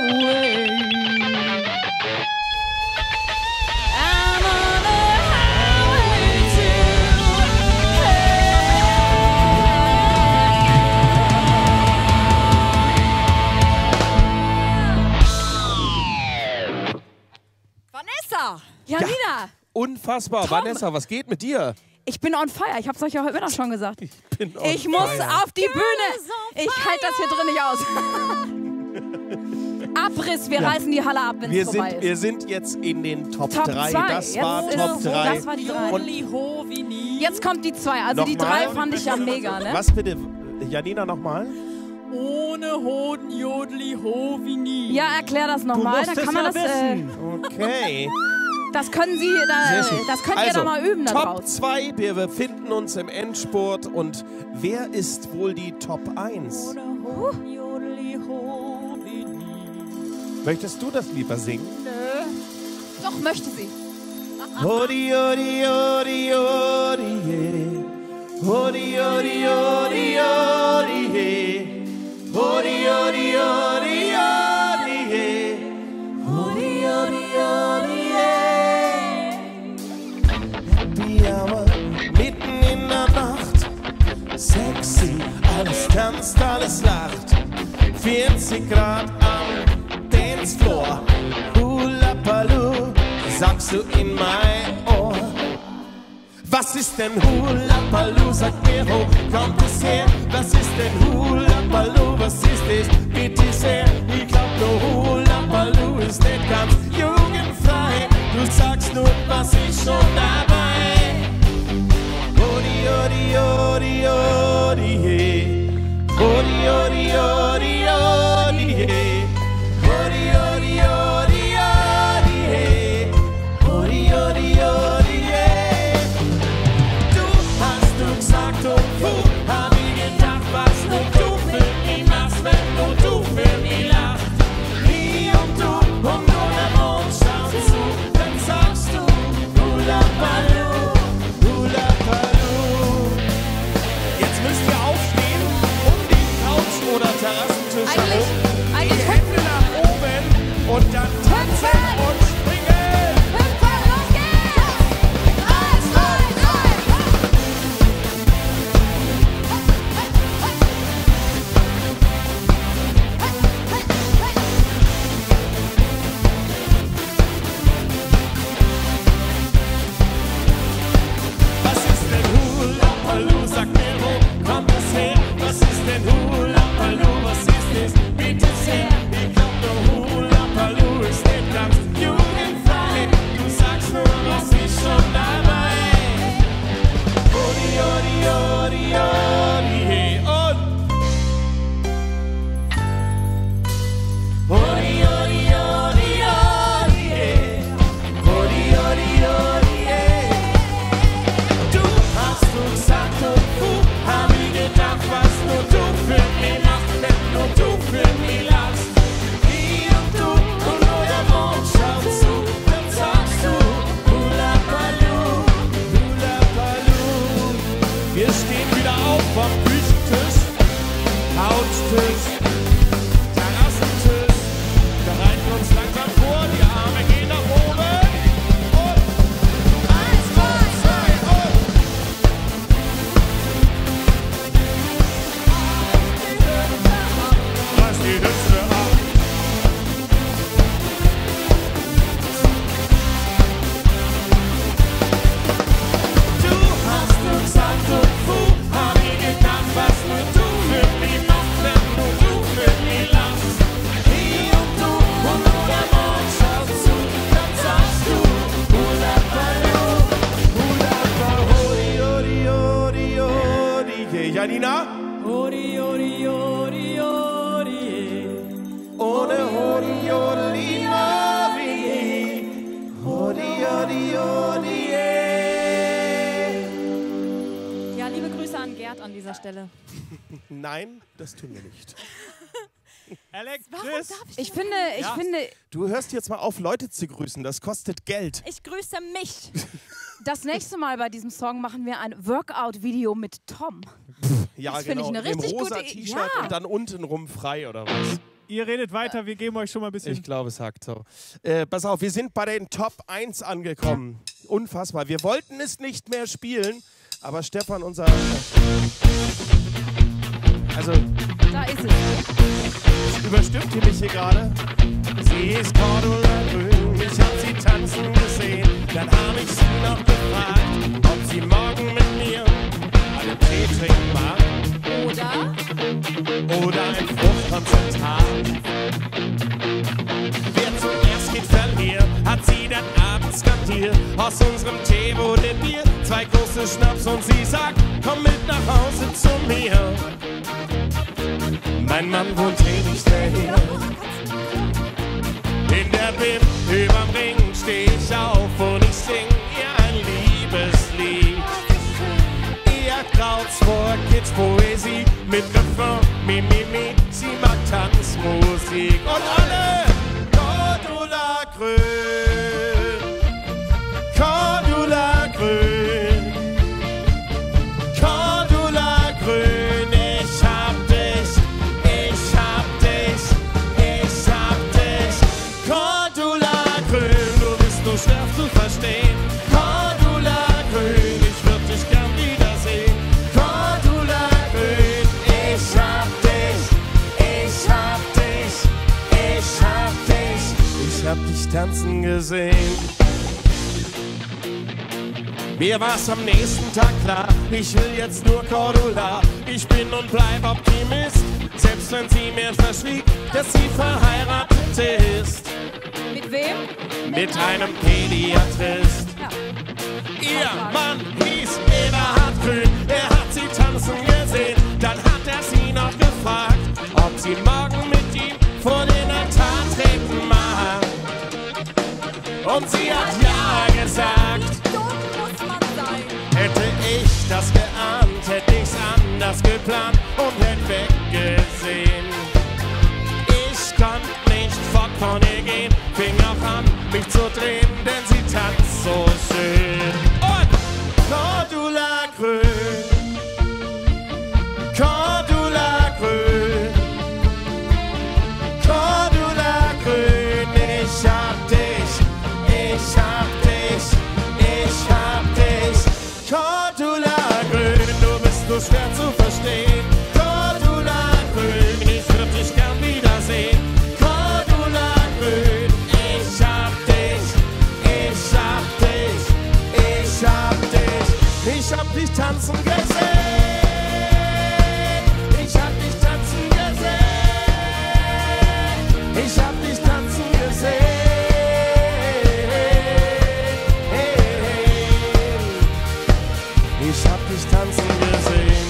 away. I'm on a highway to hell. Vanessa! Janina, Unfassbar. Tom. Vanessa, was geht mit dir? ich bin on fire. Ich hab's euch ja heute Mittag schon gesagt. Bin on Ich muss fire. auf die Bühne. Ich halte das hier drin nicht aus. Abriss, wir reißen die Halle ab, wenn Wir es vorbei sind, ist. wir sind jetzt in den Top Top drei. zwei. Das Jetzt war ist Top es- drei. das war die drei. Und Jetzt kommt die zwei. Also die Nochmal? drei fand ich ja mega, ne? was bitte? Janina nochmal? Ohne Hoden, Jodli, Hovini. Ja, erklär das Du nochmal. musst Da es kann man ja das, äh, wissen. Okay. das können Sie, da, Sehr schön. das könnt also, ihr da mal üben da Top draußen. zwei, wir befinden uns im Endspurt. Und wer ist wohl die Top eins? Möchtest du das lieber singen? Doch, möchte sie. Hodi, hodi, hodi, hodi, yeah. Hodi, hodi, hodi, hodi, yeah. Hodi, hodi, hodi, hodi, yeah. Hodi, hodi, hodi, yeah. Happy Hour, mitten in der Nacht. Sexy, alles tanzt, alles lacht. vierzig Grad am Dancefloor. Hula Baloo, sagst du in mein Ohr. Was ist denn Hula Baloo? Sag mir, wo kommt es her? Was ist denn Hula Baloo? Was ist es? Bitte sehr. Ich glaub nur Hula Baloo ist nicht ganz jugendfrei. Du sagst nur, was ist schon dabei? Odi, odi, odi, odi, hey. Odi, odi, odi, odi, hey. Odi, odi, odi, odi, hey. Odi, odi, odi, hey. Du hast du gesagt, und wo hab ich gedacht, was nur du für mich machst, wenn nur du für mich lachst. Wie und du und nur der Mond schaut zu, dann sagst du Hula Baloo, Hula Baloo. Jetzt müsst ihr aufstehen, um die Couch oder Terrassentisch Eigentlich, herum, eigentlich die Hände nach oben und dann tanzen und springen. hüpfen, los geht's! Eins, zwei, drei! Was ist denn Hula Baloo? Sag mir, wo kommt es her? Was ist denn Hula Baloo? Was ist es? Bitte sehr. Ich glaub nur Hula Baloo ist nicht ganz jugendfrei. Du sagst nur, was ist schon dabei? Odi, odi, odi, odi, hey, und Odi, odi, odi, odi, hey. Odi, odi, odi, hey. Du hast du gesagt, und wo hab ich gedacht, was nur du für mich machst, wenn nur du für mich lachst. Wie und du und nur der Mond schaut zu, dann sagst du Hula Baloo, Hula Baloo. Wir stehen wieder auf vom Küchentisch, Couchtisch, Terrassentisch. Wir reiten uns langsam vor, die Arme gehen nach oben. Und eins, zwei, drei, und reiß die Hüfte ab. Du hast du gesagt, und wo hab ich gedacht, was nur du für mich machst, wenn nur du für mich lachst. Wie und du und nur der Mond schaut zu, dann sagst du Hula Baloo, Hula Baloo. Odi, odi, odi, odi, hey, Janina? Odi, odi, odi, odi. Ohne Hodi, Jodli, Novi. Hodi, Hodi, Hodi, yeah. Ja, liebe Grüße an Gerd an dieser Stelle. Nein, das tun wir nicht. Alex, Warum Chris, darf ich Ich finde, ich Ja. finde, Du hörst jetzt mal auf, Leute zu grüßen. Das kostet Geld. Ich grüße mich. das nächste Mal bei diesem Song machen wir ein Workout-Video mit Tom. Ja, Das finde genau. ich eine Im richtig rosa gute I- T-Shirt ja. und dann untenrum frei oder was? Ihr redet weiter, wir geben euch schon mal ein bisschen... Ich glaube, es sagt so. Äh, pass auf, wir sind bei den Top eins angekommen. Unfassbar. Wir wollten es nicht mehr spielen, aber Stefan, unser... Also... Da ist es. Überstimmt ihr mich hier gerade? Sie ist Cordula Grün, ich hab sie tanzen gesehen. Dann hab ich sie noch gefragt, ob sie morgen mit mir einen Tee trinken mag. Oder? Oder ein Fruchtkonzentrat. Wer zuerst geht, verliert, hat sie dann abends skandiert. Aus unserem Tee wurde Bier, zwei große Schnaps und sie sagt, komm mit nach Hause zu mir. Mein Mann wohnt eh nicht mehr hier. In der Bib überm Ring steh ich auf und ich sing ihr ein Liebeslied. Ihr Krautsburg Kids Poesie mit Refrain, mi, mi, mi. Sie mag Tanzmusik und alle Cordula Grün, Cordula Grün, Cordula Grün. Ich hab dich, ich hab dich, ich hab dich. Cordula Grün, du bist nur schwer zu verstehen. Cordula Grün, ich würd dich gern wiedersehen. Cordula Grün, ich hab dich, ich hab dich, ich hab dich, ich hab dich tanzen gesehen. Mir war's am nächsten Tag klar, ich will jetzt nur Cordula. Ich bin und bleib Optimist, selbst wenn sie mir verschwieg, dass sie verheiratet ist. Mit wem? Mit einem Pädiatrist. Ja. Ihr Mann hieß Eberhard Grün, er hat sie tanzen gesehen. Dann hat er sie noch gefragt, ob sie morgen mit ihm vor den Altar treten mag. Und sie hat ja gesagt. Hätte ich das geahnt, hätte ich's anders geplant und hätte weggesehen. Ich konnte nicht fort von ihr gehen, fing auch an, mich zu drehen, denn sie tanzt so schön. Und Cordula Grün, Cordula Grün, Cordula Grün, ich hab dich, ich hab dich, ich hab dich. Cordula Grün, du bist nur schwer zu verstehen. Cordula Grün, ich würd dich gern wiedersehen. Cordula Grün, ich hab dich, ich hab dich, ich hab dich, ich hab dich tanzen gesehen. Ich hab dich tanzen gesehen. Ich hab dich tanzen gesehen. Ich hab dich tanzen gesehen.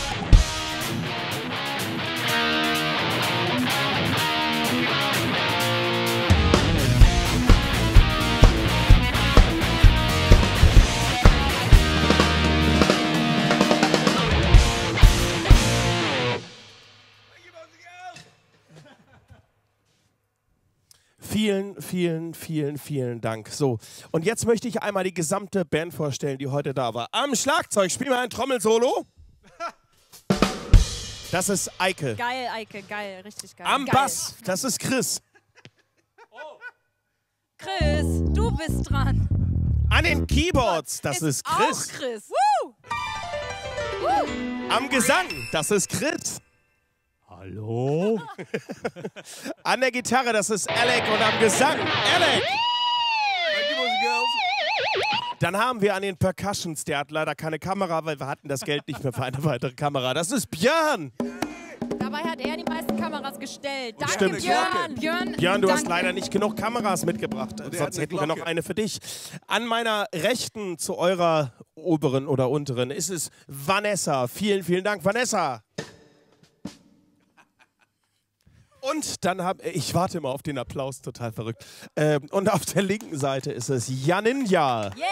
Vielen, vielen, vielen, vielen Dank. So, und jetzt möchte ich einmal die gesamte Band vorstellen, die heute da war. Am Schlagzeug, spiel mal ein Trommelsolo. Das ist Eike. Geil, Eike, geil, richtig geil. Am geil. Bass, das ist Chris. Chris, du bist dran. An den Keyboards, das ist Chris. Auch Chris. Woo! Am Gesang, das ist Chris. Hallo? An der Gitarre, das ist Alec, und am Gesang, Alec. Dann haben wir an den Percussions, der hat leider keine Kamera, weil wir hatten das Geld nicht mehr für eine weitere Kamera. Das ist Björn. Dabei hat er die meisten Kameras gestellt. Danke, Stimmt. Björn. Björn, Björn, du hast danke. leider nicht genug Kameras mitgebracht. Sonst hätten wir noch eine für dich. An meiner Rechten zu eurer oberen oder unteren ist es Vanessa. Vielen, vielen Dank, Vanessa. Und dann habe ich warte immer auf den Applaus, total verrückt. Ähm, und auf der linken Seite ist es Janinja. Yeah!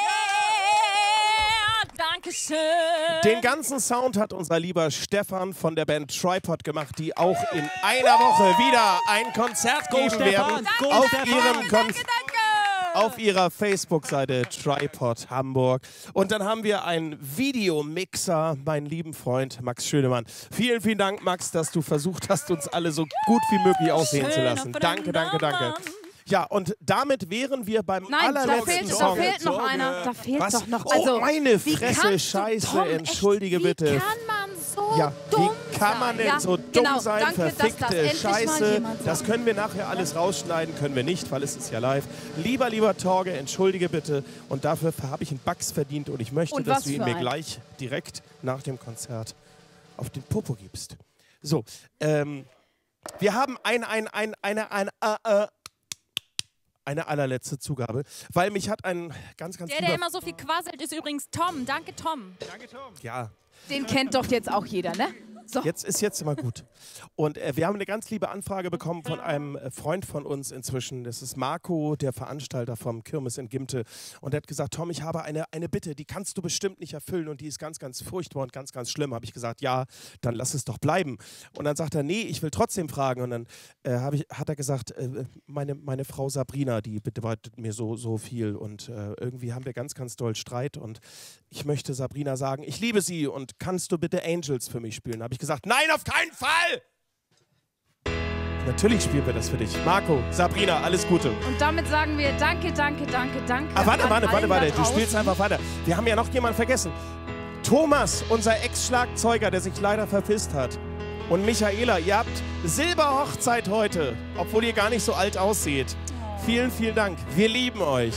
Dankeschön. Den ganzen Sound hat unser lieber Stefan von der Band Tripod gemacht, die auch in einer Woche wieder ein Konzert Go, geben Stefan. werden. Go, Auf Stefan. ihrem Kon Danke, danke. auf ihrer Facebook-Seite Tripod Hamburg. Und dann haben wir einen Videomixer, meinen lieben Freund Max Schönemann. Vielen, vielen Dank, Max, dass du versucht hast, uns alle so gut wie möglich aussehen zu lassen. Danke, danke, danke. Ja, und damit wären wir beim Nein, da allerletzten fehlt, da Song. fehlt noch einer. Da fehlt Was? doch noch. Oh, Also, meine wie Fresse, kannst du, Scheiße, Tom, echt, entschuldige wie bitte. Wie kann man so Ja, dumm wie kann man sein? denn Ja, so dumm genau, sein? danke, dass das Verfickte endlich mal Scheiße. jemand Das sagt. können wir nachher alles rausschneiden, können wir nicht, weil es ist ja live. Lieber, lieber Torge, entschuldige bitte. Und dafür habe ich einen Bucks verdient und ich möchte, Und dass was du ihn für mir ein? gleich direkt nach dem Konzert auf den Popo gibst. So, ähm, wir haben ein, ein, ein, eine, ein, äh, äh, eine allerletzte Zugabe, weil mich hat ein ganz, ganz Der, lieber... der immer so viel quasselt, ist übrigens Tom. Danke, Tom. ja, Den kennt doch jetzt auch jeder, ne? So. Jetzt ist jetzt immer gut. Und äh, wir haben eine ganz liebe Anfrage bekommen von einem äh, Freund von uns inzwischen. Das ist Marco, der Veranstalter vom Kirmes in Gimte. Und er hat gesagt, Tom, ich habe eine, eine Bitte, die kannst du bestimmt nicht erfüllen und die ist ganz, ganz furchtbar und ganz, ganz schlimm. Habe ich gesagt, ja, dann lass es doch bleiben. Und dann sagt er, nee, ich will trotzdem fragen. Und dann äh, hab ich, hat er gesagt, äh, meine, meine Frau Sabrina, die bedeutet mir so, so viel. Und äh, irgendwie haben wir ganz, ganz doll Streit. Und ich möchte Sabrina sagen, ich liebe sie und kannst du bitte Angels für mich spielen? Habe ich gesagt, nein, auf keinen Fall! Natürlich spielen wir das für dich. Marco, Sabrina, alles Gute. Und damit sagen wir danke, danke, danke, danke. Ah, warte, an warte, warte, allen warte. da Du draußen. spielst einfach weiter. Wir haben ja noch jemanden vergessen. Thomas, unser Ex-Schlagzeuger, der sich leider verpisst hat. Und Michaela, ihr habt Silberhochzeit heute, obwohl ihr gar nicht so alt ausseht. Vielen, vielen Dank. Wir lieben euch.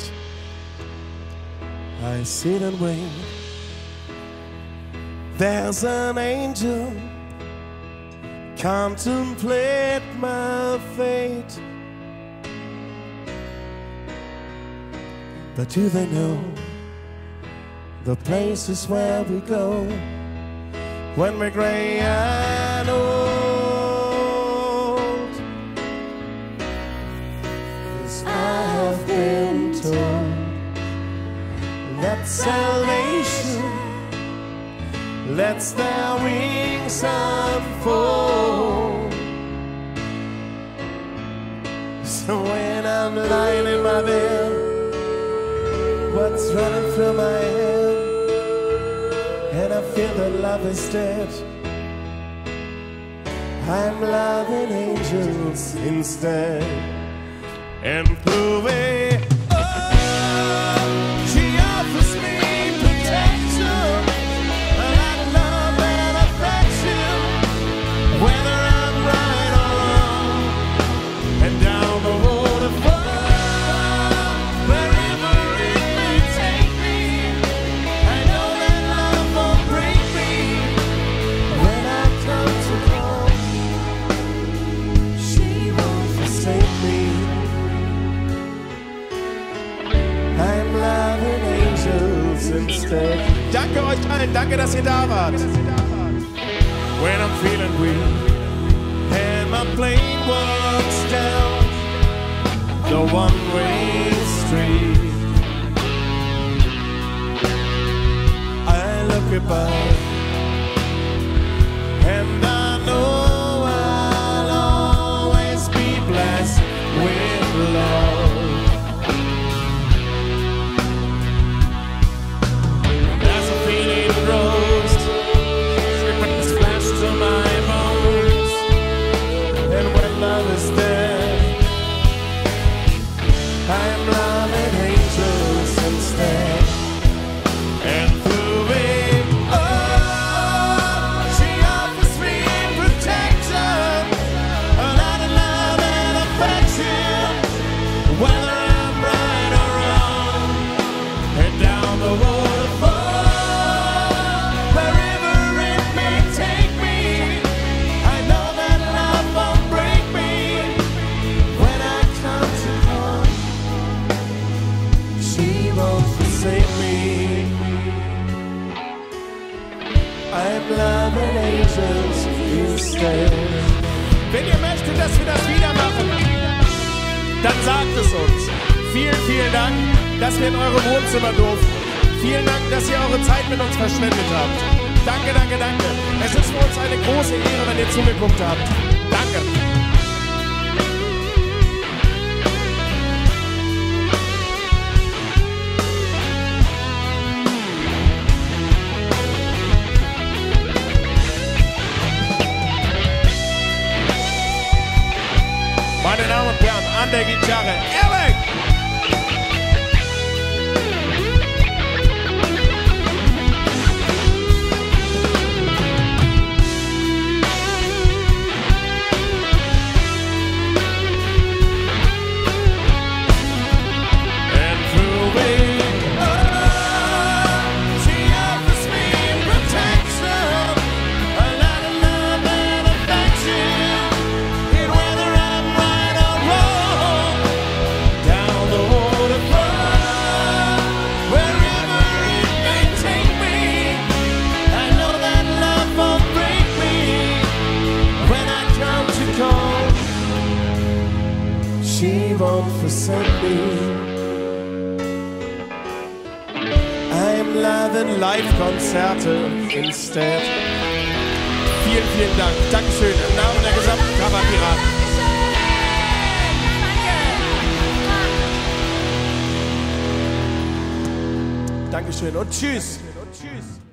I sit and wait. There's an angel. Contemplate my fate. But do they know the places where we go when we're gray and old? 'Cause I have been told that salvation lets their wings unfold. So when I'm lying in my bed, what's running through my head, and I feel that love is dead, I'm loving angels instead. And Chloe, oh, she offers me protection, a lot of love and affection, whether I'm right or wrong, and down the waterfall, wherever it may take me, I know that love won't break me when I come to call. She won't forsake me. I'm loving angels instead. Danke euch allen, danke, dass ihr da wart. When I'm feeling weak and my plane walks down the one-way street, I look above and I know I'll always be blessed with love. As a feeling grows, it splashes on my bones, and when love is dead, I'm loving angels instead. And through it all, she offers me protection, a lot of love and affection, whether I'm right or wrong, and down the waterfall, wherever it may take me, I know that love won't break me when I come to call. She won't forsake me. I'm loving angels instead. Wenn ihr möchtet, dass wir das wieder machen, dann sagt es uns. Vielen, vielen Dank, dass wir in eure Wohnzimmer durften. Vielen Dank, dass ihr eure Zeit mit uns verschwendet habt. Danke, danke, danke. Es ist für uns eine große Ehre, wenn ihr zugeguckt habt. Danke. an der Gitarre. Eric! She won't forsake me. I'm loving Live-Konzerte instead. Vielen, vielen Dank. Dankeschön. Im Namen der gesamten Cover-Piraten. Dankeschön und tschüss. Und tschüss.